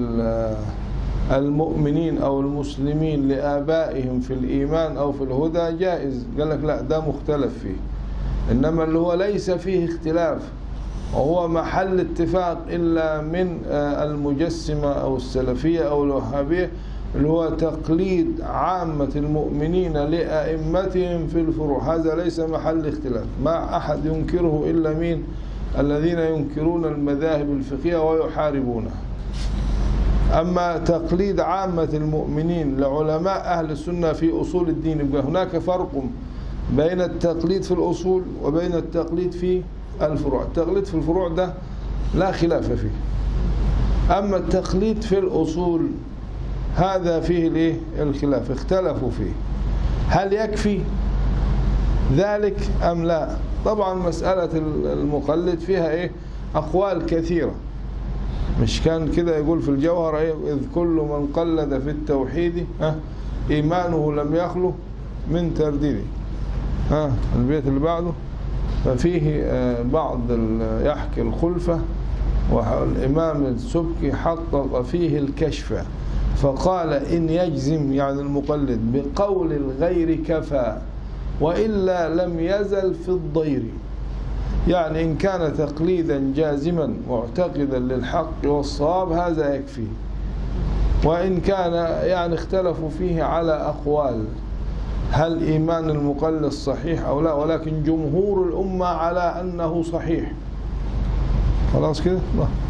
المؤمنين أو المسلمين لآبائهم في الإيمان أو في الهدى جائز. قال لك لا، ده مختلف فيه. إنما اللي هو ليس فيه اختلاف وهو محل اتفاق إلا من المجسمة أو السلفية أو الوهابية، اللي هو تقليد عامة المؤمنين لأئمتهم في الفروع، هذا ليس محل اختلاف، ما أحد ينكره إلا مين؟ الذين ينكرون المذاهب الفقهية ويحاربونها. أما تقليد عامة المؤمنين لعلماء أهل السنة في أصول الدين، يبقى هناك فرق بين التقليد في الأصول وبين التقليد في الفروع. التقليد في الفروع ده لا خلاف فيه، أما التقليد في الأصول هذا فيه الايه الخلاف، اختلفوا فيه هل يكفي ذلك أم لا. طبعا مسألة المقلد فيها ايه أقوال كثيرة، مش كان كده يقول في الجوهر ايه: إذ كل من قلد في التوحيد ها إيمانه لم يخلو من ترديده. ها البيت اللي بعده: ففيه بعض يحكي الخلفة، والإمام السبكي حقق فيه الكشف فقال: إن يجزم يعني المقلد بقول الغير كفى، وإلا لم يزل في الضير. يعني إن كان تقليدا جازما معتقدا للحق والصواب هذا يكفي، وإن كان يعني اختلفوا فيه على أقوال هل إيمان المقلد صحيح أو لا، ولكن جمهور الأمة على أنه صحيح. خلاص كده.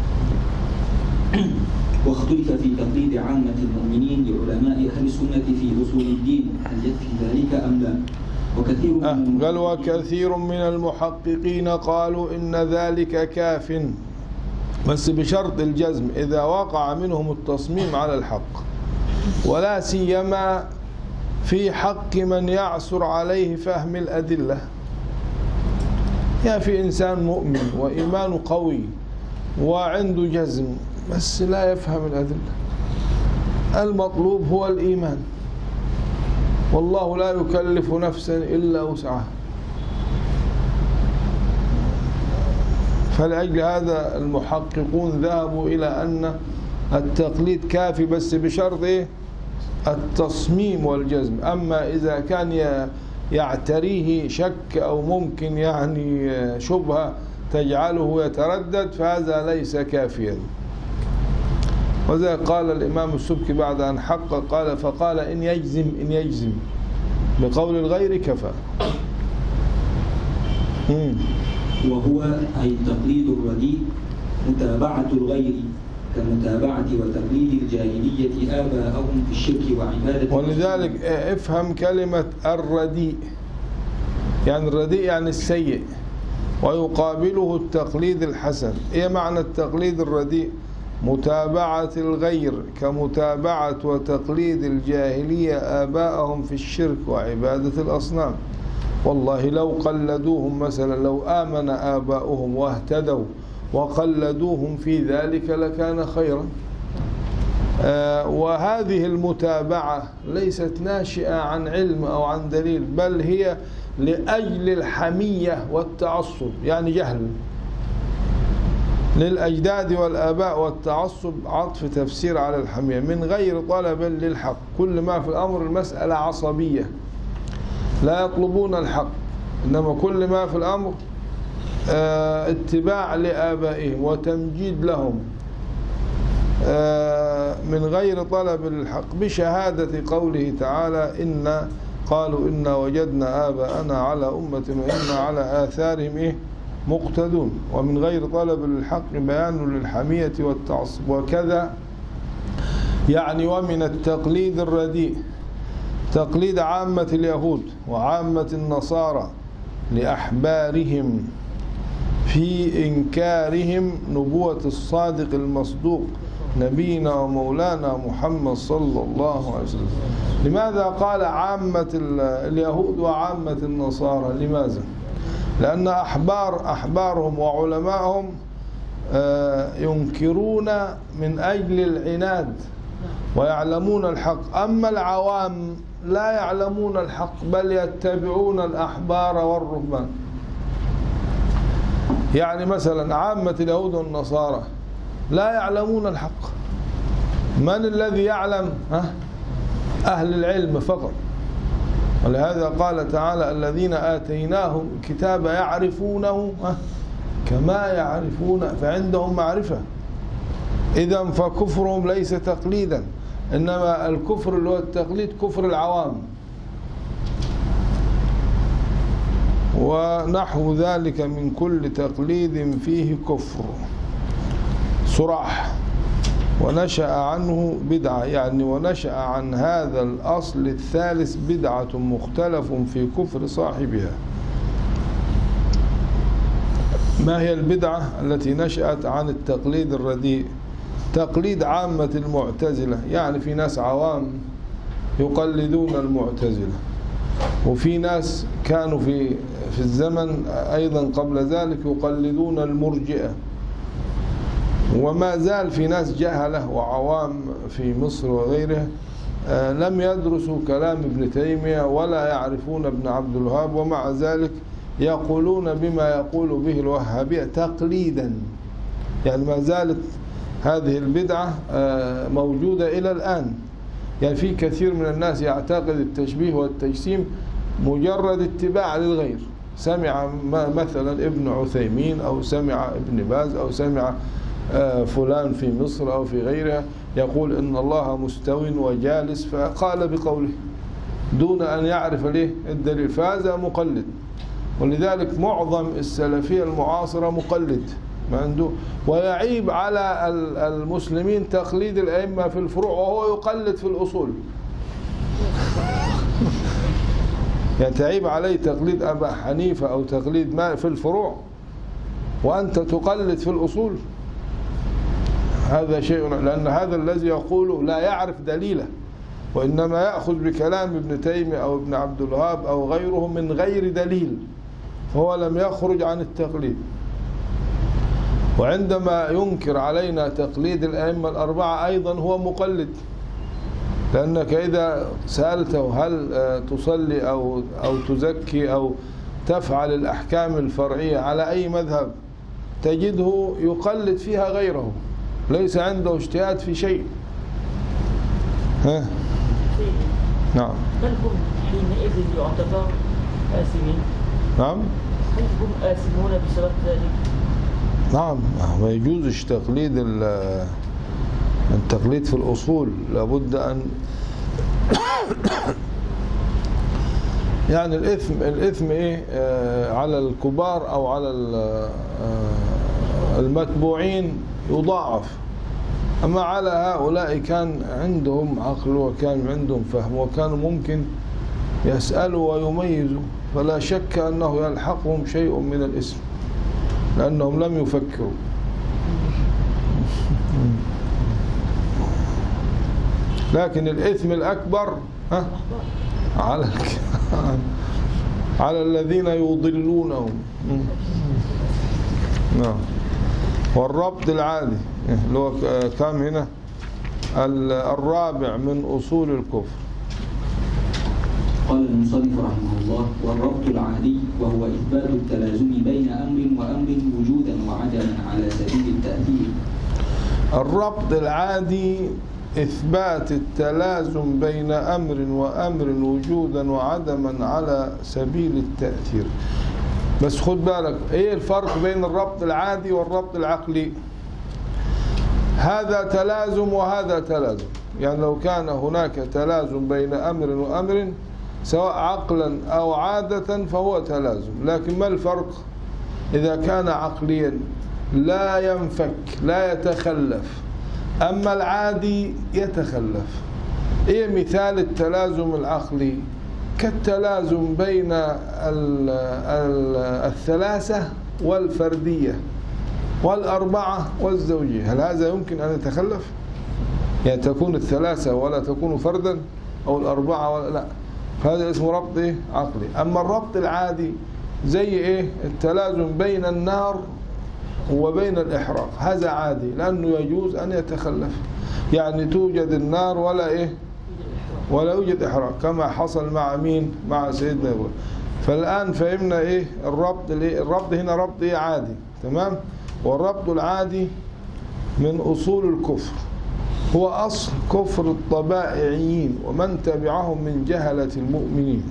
واختلف في تقليد عامة المؤمنين لعلماء أهل السنة في أصول الدين، هل يكفي ذلك أم لا؟ وكثير من آه قال: وكثير من المحققين قالوا إن ذلك كاف، بس بشرط الجزم إذا وقع منهم التصميم على الحق، ولا سيما في حق من يعسر عليه فهم الأدلة. يعني في إنسان مؤمن وإيمانه قوي وعنده جزم بس لا يفهم الأدلة، المطلوب هو الإيمان، والله لا يكلف نفسا إلا وسعها. فلأجل هذا المحققون ذهبوا إلى أن التقليد كافي، بس بشرط إيه؟ التصميم والجزم. أما إذا كان يعتريه شك أو ممكن يعني شبهة تجعله يتردد فهذا ليس كافيا. وذا قال الإمام السبكي بعد أن حقق قال: فقال إن يجزم إن يجزم بقول الغير كفى. وهو أي التقليد الرديء متابعة الغير كمتابعة وتقليد الجاهلية آباءهم في الشرك وعبادة. ولذلك افهم كلمة الرديء، يعني الرديء يعني السيء، ويقابله التقليد الحسن. إيه معنى التقليد الرديء؟ متابعة الغير كمتابعة وتقليد الجاهلية آباءهم في الشرك وعبادة الأصنام. والله لو قلدوهم مثلا، لو آمن آباؤهم واهتدوا وقلدوهم في ذلك لكان خيرا. آه وهذه المتابعة ليست ناشئة عن علم أو عن دليل، بل هي لأجل الحمية والتعصب، يعني جهل للأجداد والآباء والتعصب، عطف تفسير على الحمية من غير طلب للحق. كل ما في الأمر المسألة عصبية، لا يطلبون الحق، إنما كل ما في الأمر اه اتباع لآبائهم وتمجيد لهم اه من غير طلب للحق، بشهادة قوله تعالى: إن قالوا إنا وجدنا آباءنا على أمة وإنا على آثارهم إيه مقتدون. ومن غير طلب للحق بيان للحمية والتعصب. وكذا يعني ومن التقليد الرديء تقليد عامة اليهود وعامة النصارى لأحبارهم في إنكارهم نبوة الصادق المصدوق نبينا ومولانا محمد صلى الله عليه وسلم. لماذا قال عامة اليهود وعامة النصارى؟ لماذا؟ لأن أحبار أحبارهم وعلمائهم ينكرون من أجل العناد ويعلمون الحق، أما العوام لا يعلمون الحق بل يتبعون الأحبار والرهبان. يعني مثلا عامة اليهود والنصارى لا يعلمون الحق. من الذي يعلم؟ ها؟ أهل العلم فقط. ولهذا قال تعالى الذين آتيناهم الكتاب يعرفونه كما يعرفون، فعندهم معرفة. إذا فكفرهم ليس تقليدا، إنما الكفر اللي هو التقليد كفر العوام. ونحو ذلك من كل تقليد فيه كفر صراح ونشأ عنه بدعة، يعني ونشأ عن هذا الأصل الثالث بدعة مختلف في كفر صاحبها. ما هي البدعة التي نشأت عن التقليد الرديء؟ تقليد عامة المعتزلة، يعني في ناس عوام يقلدون المعتزلة، وفي ناس كانوا في في الزمن أيضا قبل ذلك يقلدون المرجئة، وما زال في ناس جهلة وعوام في مصر وغيرها لم يدرسوا كلام ابن تيمية ولا يعرفون ابن عبد الوهاب، ومع ذلك يقولون بما يقول به الوهابية تقليدا. يعني ما زالت هذه البدعة موجودة إلى الآن. يعني في كثير من الناس يعتقد التشبيه والتجسيم مجرد اتباع للغير، سمع مثلا ابن عثيمين أو سمع ابن باز أو سمع فلان في مصر أو في غيرها يقول إن الله مستو وجالس فقال بقوله دون أن يعرف ليه الدليل، فهذا مقلد. ولذلك معظم السلفية المعاصرة مقلد ما عنده، ويعيب على المسلمين تقليد الأئمة في الفروع وهو يقلد في الأصول. يعني تعيب عليه تقليد أبا حنيفة أو تقليد ما في الفروع وأنت تقلد في الأصول، هذا شيء. لأن هذا الذي يقوله لا يعرف دليله، وإنما يأخذ بكلام ابن تيمية أو ابن عبد الوهاب أو غيره من غير دليل، فهو لم يخرج عن التقليد. وعندما ينكر علينا تقليد الأئمة الأربعة أيضا هو مقلد، لأنك إذا سألته هل تصلي أو أو تزكي أو تفعل الأحكام الفرعية على أي مذهب تجده يقلد فيها غيره، ليس عنده اجتهاد في شيء. ها؟ نعم. هل هم حينئذ يعتبر آثمين؟ نعم. هل هم آثمون بسبب ذلك؟ نعم، ما يجوزش تقليد التقليد في الأصول، لابد أن يعني الإثم الإثم إيه آه على الكبار أو على المتبوعين يضاعف، أما على هؤلاء كان عندهم عقل وكان عندهم فهم وكانوا ممكن يسألوا ويميزوا، فلا شك أنه يلحقهم شيء من الإثم لأنهم لم يفكروا. لكن الإثم الأكبر ها على على الذين يضلونهم. نعم. والربط العادي اللي هو كام هنا الرابع من أصول الكفر. قال المصنف رحمه الله: والربط العادي وهو إثبات التلازم بين أمر وأمر وجودا وعدما على سبيل التأثير. الربط العادي إثبات التلازم بين أمر وأمر وجودا وعدما على سبيل التأثير. بس خد بالك إيه الفرق بين الربط العادي والربط العقلي؟ هذا تلازم وهذا تلازم، يعني لو كان هناك تلازم بين أمر وأمر سواء عقلا أو عادة فهو تلازم، لكن ما الفرق؟ إذا كان عقليا لا ينفك لا يتخلف أما العادي يتخلف. إيه مثال التلازم العقلي؟ كالتلازم بين ال ال الثلاثة والفردية والأربعة والزوجية. هل هذا يمكن أن يتخلف؟ يعني تكون الثلاثة ولا تكون فردا، أو الأربعة ولا لا، هذا اسمه ربط إيه؟ عقلي. أما الربط العادي زي إيه؟ التلازم بين النار وبين الإحراق، هذا عادي لأنه يجوز أن يتخلف. يعني توجد النار ولا إيه؟ ولا يوجد إحراق، كما حصل مع مين؟ مع سيدنا إبراهيم. فالآن فهمنا إيه الربط؟ الربط هنا ربط إيه؟ عادي، تمام؟ والربط العادي من أصول الكفر، هو أصل كفر الطبائعيين ومن تبعهم من جهلة المؤمنين.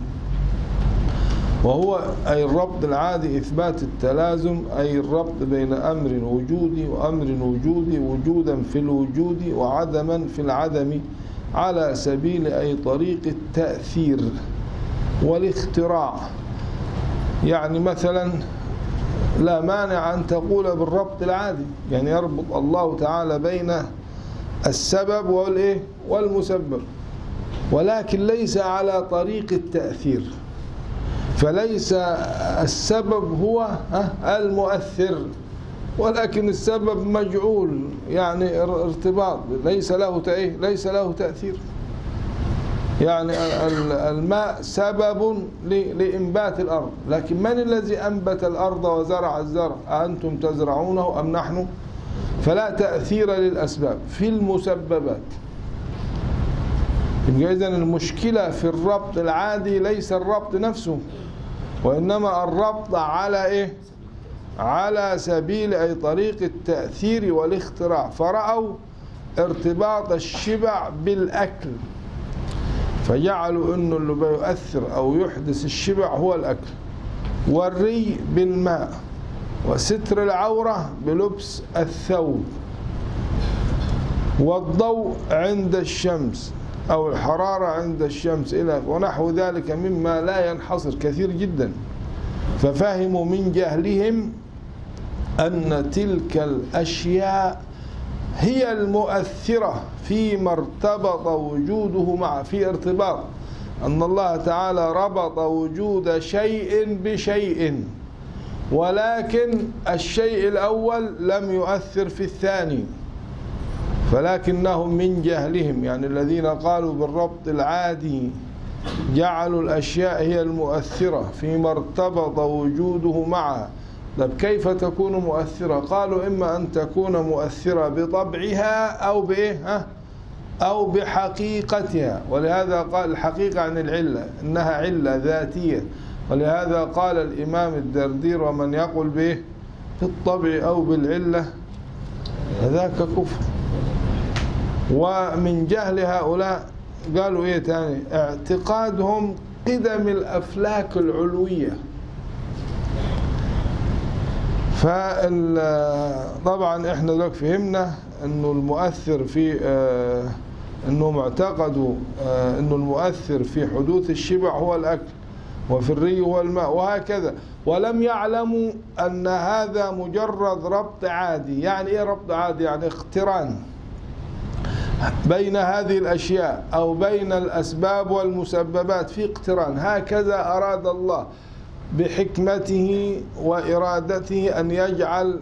وهو أي الربط العادي إثبات التلازم، أي الربط بين أمر وجودي وأمر وجودي، وجودا في الوجود وعدما في العدم، على سبيل أي طريق التأثير والاختراع. يعني مثلا لا مانع أن تقول بالربط العادي، يعني يربط الله تعالى بين السبب والإيه؟ والمسبب، ولكن ليس على طريق التأثير. فليس السبب هو المؤثر، ولكن السبب مجعول، يعني ارتباط، ليس له ليس له تأثير. يعني الماء سبب لإنبات الأرض، لكن من الذي أنبت الأرض وزرع الزرع؟ أنتم تزرعونه أم نحن؟ فلا تأثير للأسباب في المسببات. إذن المشكلة في الربط العادي ليس الربط نفسه، وإنما الربط على إيه؟ على سبيل أي طريق التأثير والاختراع. فرأوا ارتباط الشبع بالأكل، فجعلوا أنه اللي بيؤثر أو يحدث الشبع هو الأكل، والري بالماء، وستر العورة بلبس الثوب، والضوء عند الشمس أو الحرارة عند الشمس إلى ونحو ذلك مما لا ينحصر، كثير جدا. ففهموا من جهلهم أن تلك الأشياء هي المؤثرة فيما ارتبط وجوده معه، في ارتباط أن الله تعالى ربط وجود شيء بشيء، ولكن الشيء الأول لم يؤثر في الثاني. فلكنهم من جهلهم، يعني الذين قالوا بالربط العادي، جعلوا الأشياء هي المؤثرة فيما ارتبط وجوده معها. طيب كيف تكون مؤثرة؟ قالوا إما أن تكون مؤثرة بطبعها أو بإيه؟ أو بحقيقتها. ولهذا قال الحقيقة عن العلة إنها علة ذاتية، ولهذا قال الإمام الدردير: ومن يقول به بالطبع أو بالعلة ذاك كفر. ومن جهل هؤلاء قالوا إيه تاني؟ اعتقادهم قدم الأفلاك العلوية. فطبعا احنا دلوقتي فهمنا انه المؤثر في اه انه معتقدوا اه انه المؤثر في حدوث الشبع هو الاكل، وفي الري هو الماء، وهكذا. ولم يعلموا ان هذا مجرد ربط عادي. يعني ايه ربط عادي؟ يعني اقتران بين هذه الاشياء او بين الاسباب والمسببات، في اقتران. هكذا اراد الله بحكمته وإرادته أن يجعل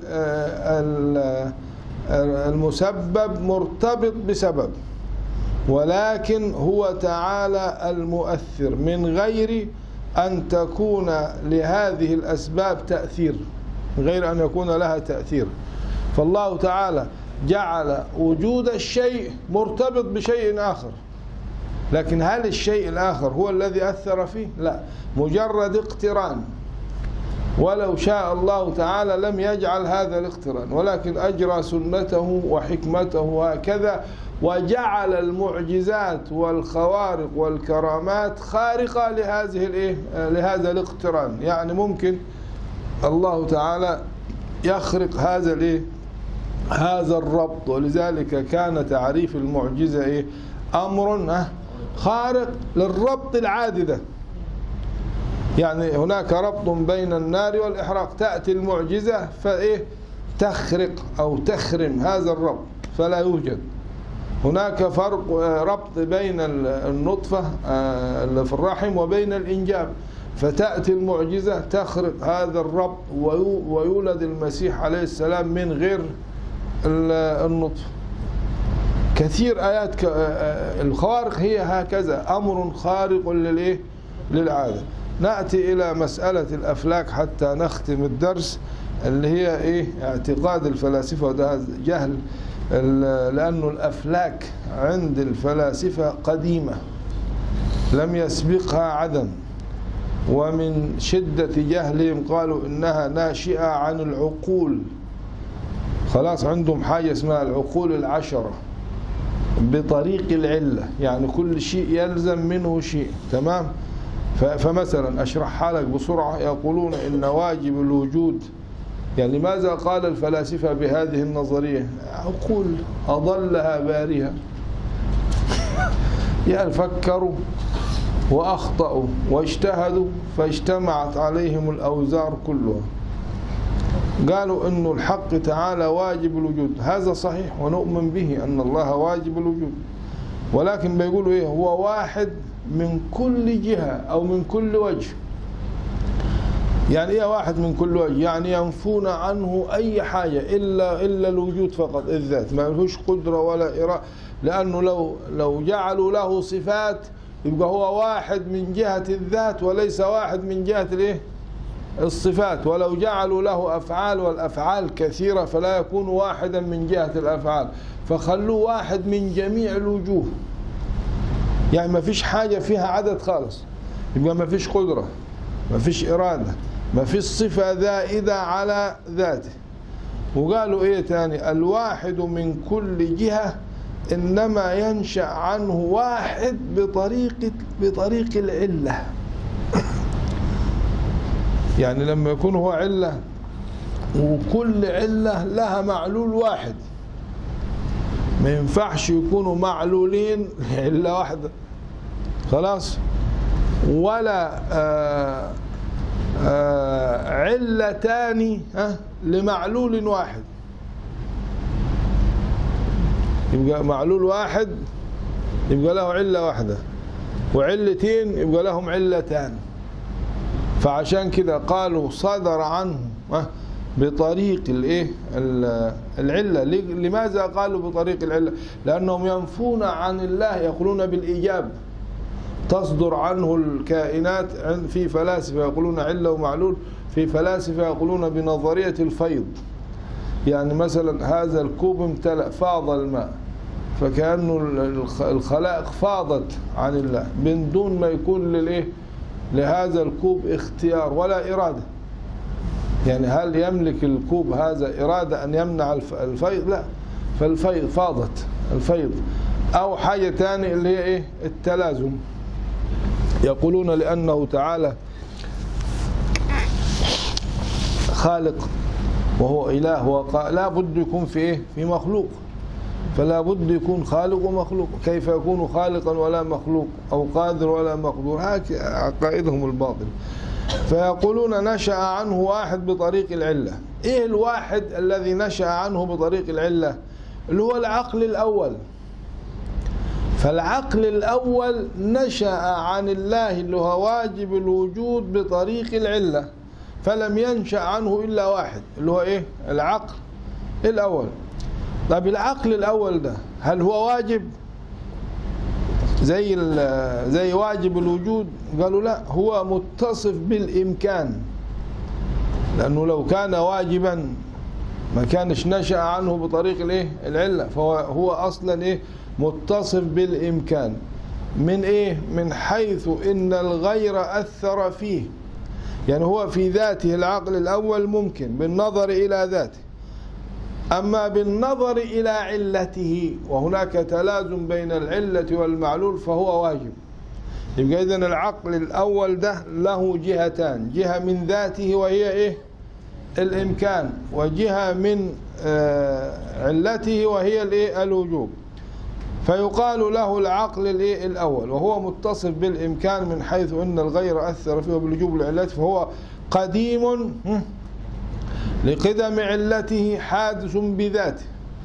المسبب مرتبط بسبب، ولكن هو تعالى المؤثر من غير أن تكون لهذه الأسباب تأثير، من غير أن يكون لها تأثير. فالله تعالى جعل وجود الشيء مرتبط بشيء آخر، لكن هل الشيء الآخر هو الذي أثر فيه؟ لا، مجرد اقتران. ولو شاء الله تعالى لم يجعل هذا الاقتران، ولكن أجرى سنته وحكمته هكذا، وجعل المعجزات والخوارق والكرامات خارقة لهذه الايه؟ لهذا الاقتران. يعني ممكن الله تعالى يخرق هذا الايه؟ هذا الربط. ولذلك كان تعريف المعجزة ايه؟ أمر خارق للربط العادي ده. يعني هناك ربط بين النار والإحراق، تأتي المعجزة فإيه؟ تخرق أو تخرم هذا الربط فلا يوجد. هناك فرق ربط بين النطفة اللي في الرحم وبين الإنجاب، فتأتي المعجزة تخرق هذا الربط ويولد المسيح عليه السلام من غير النطفة. كثير آيات الخوارق هي هكذا، أمر خارق للإيه؟ للعادة. نأتي إلى مسألة الأفلاك حتى نختم الدرس، اللي هي إيه؟ اعتقاد الفلاسفة، وده جهل، لأن الأفلاك عند الفلاسفة قديمة لم يسبقها عدم، ومن شدة جهلهم قالوا إنها ناشئة عن العقول. خلاص عندهم حاجة اسمها العقول العشرة بطريق العلة، يعني كل شيء يلزم منه شيء. تمام؟ فمثلا أشرحها لك بسرعة. يقولون إن واجب الوجود، يعني لماذا قال الفلاسفة بهذه النظرية؟ عقول أضلها بارها، يعني فكروا وأخطأوا واجتهدوا فاجتمعت عليهم الأوزار كلها. قالوا إنه الحق تعالى واجب الوجود، هذا صحيح ونؤمن به أن الله واجب الوجود، ولكن بيقولوا إيه؟ هو واحد من كل جهة أو من كل وجه. يعني إيه واحد من كل وجه؟ يعني ينفون عنه أي حاجة إلا إلا الوجود فقط، الذات، ما لهوش قدرة ولا إرادة، لأنه لو لو جعلوا له صفات يبقى هو واحد من جهة الذات وليس واحد من جهة الإيه؟ الصفات. ولو جعلوا له أفعال والأفعال كثيرة فلا يكون واحدا من جهة الأفعال، فخلوه واحد من جميع الوجوه، يعني ما فيش حاجة فيها عدد خالص، يبقى ما فيش قدرة، ما فيش إرادة، ما فيش صفة زائدة على ذاته. وقالوا إيه تاني؟ الواحد من كل جهة إنما ينشأ عنه واحد بطريقة بطريق العلة. يعني لما يكون هو علة وكل علة لها معلول واحد، ما ينفعش يكونوا معلولين علة واحدة، خلاص، ولا آآ آآ علتان لمعلول واحد. يبقى معلول واحد يبقى له علة واحدة، وعلتين يبقى لهم علتان. فعشان كده قالوا صدر عنه بطريق الايه العلة. لماذا قالوا بطريق العلة؟ لأنهم ينفون عن الله، يقولون بالإيجاب، تصدر عنه الكائنات. في فلاسفة يقولون علة ومعلول، في فلاسفة يقولون بنظرية الفيض. يعني مثلا هذا الكوب امتلأ، فاض الماء، فكأنه الخلائق فاضت عن الله من دون ما يكون للإيه؟ لهذا الكوب اختيار ولا إرادة. يعني هل يملك الكوب هذا إرادة أن يمنع الفيض؟ لا، فالفيض فاضت الفيض. أو حاجة تانية اللي هي إيه؟ التلازم. يقولون لأنه تعالى خالق وهو إله، وقال لا بد يكون في إيه؟ في مخلوق، فلا بد يكون خالق ومخلوق. كيف يكون خالقا ولا مخلوق، أو قادر ولا مقدور؟ هكذا عقائدهم الباطل. فيقولون نشأ عنه واحد بطريق العلة. إيه الواحد الذي نشأ عنه بطريق العلة؟ اللي هو العقل الأول. فالعقل الأول نشأ عن الله اللي هو واجب الوجود بطريق العلة، فلم ينشأ عنه إلا واحد اللي هو إيه؟ العقل الأول. طيب العقل الأول ده هل هو واجب زي زي واجب الوجود؟ قالوا لا، هو متصف بالإمكان، لأنه لو كان واجبا ما كانش نشأ عنه بطريق الإيه؟ العلة. فهو هو أصلا إيه؟ متصف بالإمكان. من إيه؟ من حيث إن الغير أثر فيه، يعني هو في ذاته العقل الأول ممكن بالنظر إلى ذاته، أما بالنظر إلى علته، وهناك تلازم بين العلة والمعلول، فهو واجب. يبقى إذن العقل الأول ده له جهتان، جهة من ذاته وهي إيه؟ الإمكان، وجهة من آه علته وهي الإيه؟ الوجوب. فيقال له العقل الإيه؟ الأول، وهو متصف بالإمكان من حيث أن الغير أثر فيه بالوجوب والعلة، فهو قديم لقدم علته حادث بذاته.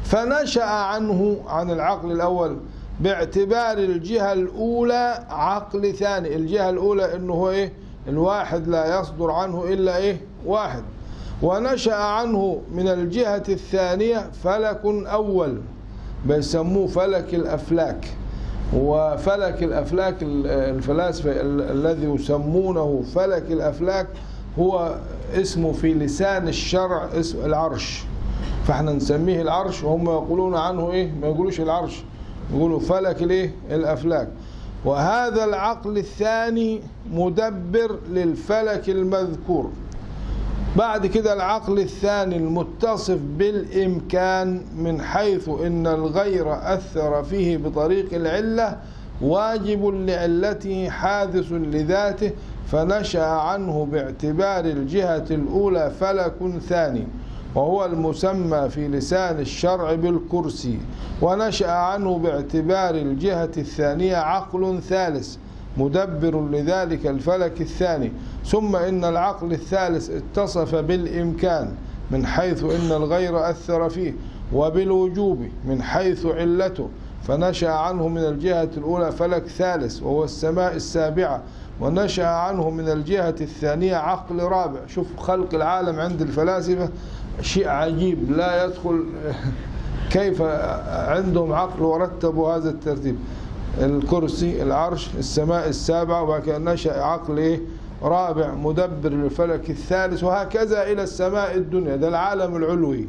فنشأ عنه عن العقل الأول باعتبار الجهة الأولى عقل ثاني. الجهة الأولى إنه هو إيه؟ الواحد لا يصدر عنه إلا إيه؟ واحد. ونشأ عنه من الجهة الثانية فلك أول بيسموه فلك الأفلاك. وفلك الأفلاك الفلاسفة الذي يسمونه فلك الأفلاك هو اسمه في لسان الشرع اسم العرش، فاحنا نسميه العرش وهم يقولون عنه ايه؟ ما يقولوش العرش، يقولوا فلك الايه؟ الأفلاك. وهذا العقل الثاني مدبر للفلك المذكور. بعد كده العقل الثاني المتصف بالإمكان من حيث إن الغير أثر فيه بطريق العلة واجب لعلته حادث لذاته، فنشأ عنه باعتبار الجهة الأولى فلك ثاني وهو المسمى في لسان الشرع بالكرسي. ونشأ عنه باعتبار الجهة الثانية عقل ثالث مدبر لذلك الفلك الثاني. ثم إن العقل الثالث اتصف بالإمكان من حيث إن الغير أثر فيه وبالوجوب من حيث علته، فنشأ عنه من الجهة الأولى فلك ثالث وهو السماء السابعة. ونشأ عنه من الجهة الثانية عقل رابع. شوف خلق العالم عند الفلاسفة شيء عجيب لا يدخل كيف عندهم عقل ورتبوا هذا الترتيب. الكرسي، العرش، السماء السابعة، وبعد كده نشأ عقل إيه؟ رابع مدبر للفلك الثالث، وهكذا إلى السماء الدنيا. ده العالم العلوي.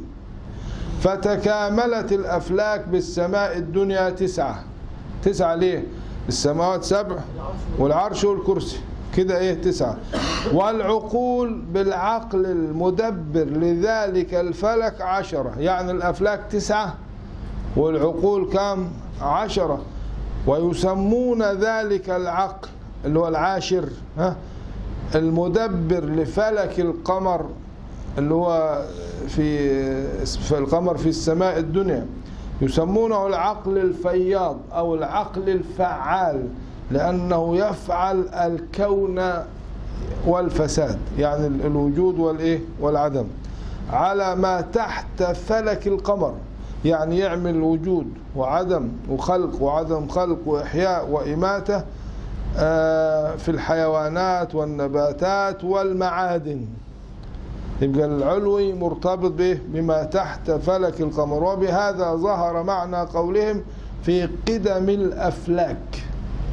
فتكاملت الأفلاك بالسماء الدنيا تسعة. تسعة ليه؟ السماوات سبع والعرش والكرسي كده ايه؟ تسعة. والعقول بالعقل المدبر لذلك الفلك عشرة. يعني الأفلاك تسعة والعقول كام؟ عشرة. ويسمون ذلك العقل اللي هو العاشر ها المدبر لفلك القمر اللي هو في في القمر في السماء الدنيا، يسمونه العقل الفياض أو العقل الفعال، لأنه يفعل الكون والفساد، يعني الوجود والإيه والعدم، على ما تحت فلك القمر. يعني يعمل وجود وعدم وخلق وعدم خلق وإحياء وإماتة في الحيوانات والنباتات والمعادن. يبقى العلوي مرتبط به بما تحت فلك القمر. وبهذا ظهر معنى قولهم في قدم الأفلاك،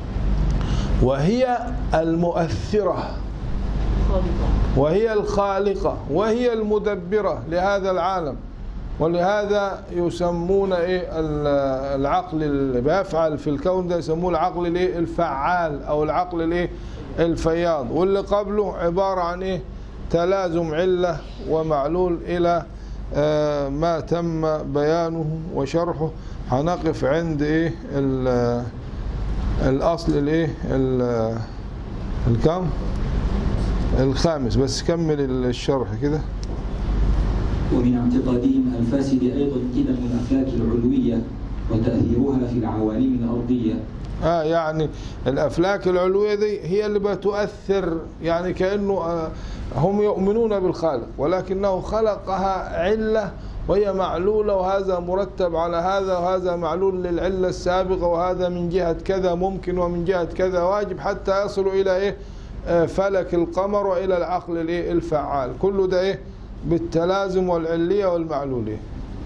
وهي المؤثرة وهي الخالقة وهي المدبرة لهذا العالم. ولهذا يسمون ايه العقل اللي بيفعل في الكون ده يسموه العقل الايه الفعال او العقل الايه الفياض. واللي قبله عبارة عن ايه تلازم علة ومعلول إلى ما تم بيانه وشرحه. هنقف عند ايه الأصل الايه الكم الخامس، بس كمل الشرح كده. ومن اعتقادهم الفاسد أيضا قدم الأفلاك العلوية وتأثيرها في العوالم الأرضية. آه يعني الأفلاك العلوية دي هي اللي بتؤثر، يعني كأنه آه هم يؤمنون بالخالق ولكنه خلقها علة وهي معلولة، وهذا مرتب على هذا وهذا معلول للعلة السابقة، وهذا من جهة كذا ممكن ومن جهة كذا واجب، حتى يصلوا إلى إيه آه فلك القمر وإلى العقل الإيه الفعال. كله ده إيه بالتلازم والعلية والمعلولية.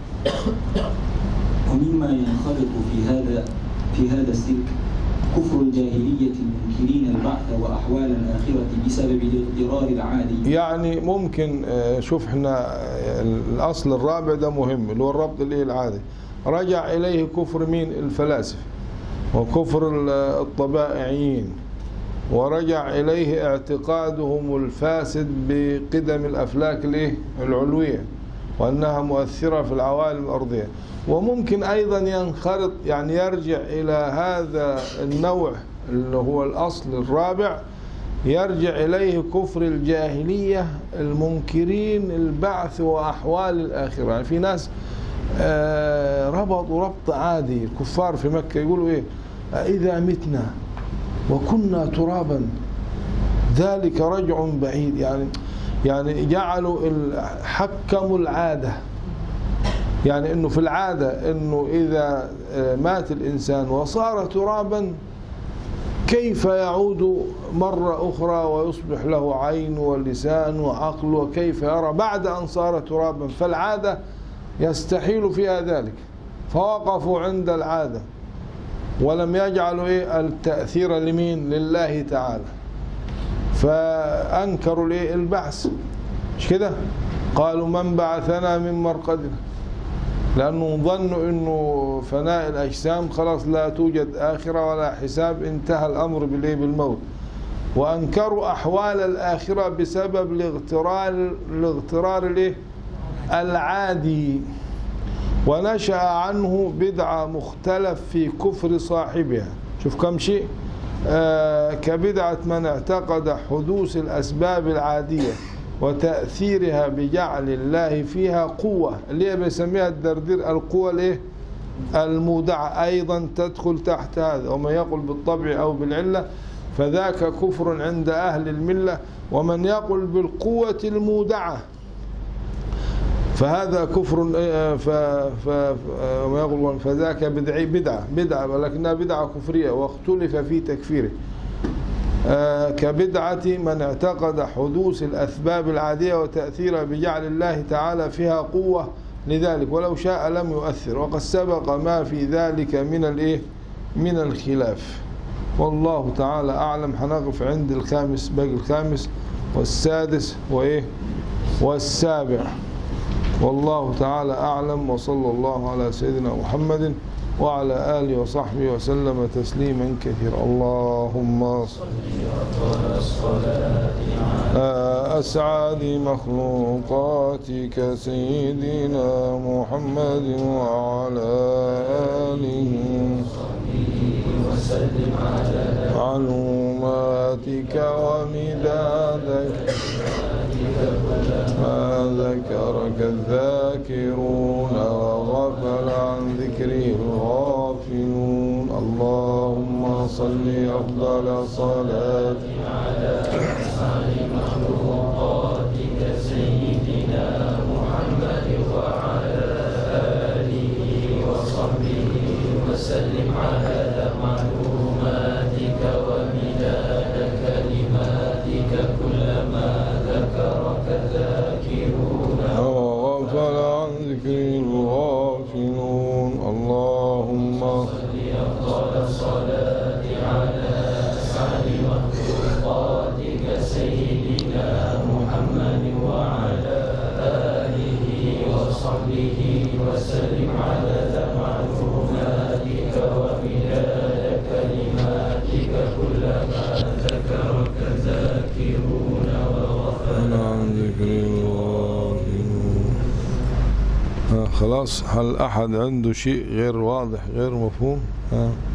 ومما ينخرط في هذا في هذا السلك كفر الجاهلية المنكرين البعث وأحوال الآخرة بسبب الاضطرار العادي. يعني ممكن شوف احنا الأصل الرابع ده مهم اللي هو الربط الايه العادي، رجع إليه كفر مين؟ الفلاسفة وكفر الطبائعيين، ورجع إليه اعتقادهم الفاسد بقدم الأفلاك الايه العلوية وأنها مؤثرة في العوالم الأرضية. وممكن أيضا ينخرط يعني يرجع إلى هذا النوع اللي هو الأصل الرابع، يرجع إليه كفر الجاهلية المنكرين البعث وأحوال الآخرة. يعني في ناس ربطوا ربط عادي، الكفار في مكة يقولوا إيه إذا متنا وكنا ترابا ذلك رجع بعيد. يعني يعني جعلوا حكموا العادة يعني أنه في العادة أنه إذا مات الإنسان وصار ترابا كيف يعود مرة أخرى ويصبح له عين ولسان وعقل، وكيف يرى بعد أن صار ترابا؟ فالعادة يستحيل فيها ذلك، فوقفوا عند العادة ولم يجعلوا إيه التأثير لمين؟ لله تعالى. فأنكروا ليه البعث، مش كده؟ قالوا من بعثنا من مرقدنا، لأنهم ظنوا أنه فناء الأجسام خلاص لا توجد آخرة ولا حساب، انتهى الأمر بالإيه؟ بالموت. وأنكروا أحوال الآخرة بسبب الاغترار الاغترار الإيه؟ العادي، ونشأ عنه بدعة مختلف في كفر صاحبها. شوف كم شيء، آه كبدعة من اعتقد حدوث الأسباب العادية وتأثيرها بجعل الله فيها قوة، اللي هي بيسميها الدردير القوة الايه؟ المودعة، أيضا تدخل تحت هذا. ومن يقول بالطبع أو بالعلة فذاك كفر عند أهل الملة، ومن يقول بالقوة المودعة فهذا كفر، وما يقول فذاك بدعي بدعة بدعة ولكنها بدعة كفرية، واختلف في تكفيره. آه كبدعة من اعتقد حدوث الأسباب العادية وتأثيرها بجعل الله تعالى فيها قوة لذلك، ولو شاء لم يؤثر، وقد سبق ما في ذلك من الايه؟ من الخلاف. والله تعالى أعلم. حنقف عند الخامس، باقي الخامس والسادس وإيه؟ والسابع. والله تعالى أعلم، وصلى الله على سيدنا محمد وعلى آله وصحبه وسلم تسليما كثيرا. اللهم صل على أسعد مخلوقاتك سيدنا محمد وعلى آله وسلم على معلوماتك ومدادك ما ذكرك الذاكرون وغفل عن ذكره الغافلون. اللهم صل أفضل صلاة على أسعد مخلوقاتك سيدنا محمد وعلى آله وصحبه وسلم على معلوماتك ومداد كلماتك كلما ذكرك الذاكرون وغفل عن ذكر الغافلون. اللهم صل أفضل الصلاة على أسعد مخلوقاتك سيدنا محمد وعلى آله وصحبه وسلم على معلوماتك ومداد كلماتك كلما ذكرك الذاكرون وغفل عن ذكر الغافلون. خلاص، هل أحد عنده شيء غير واضح غير مفهوم؟ ها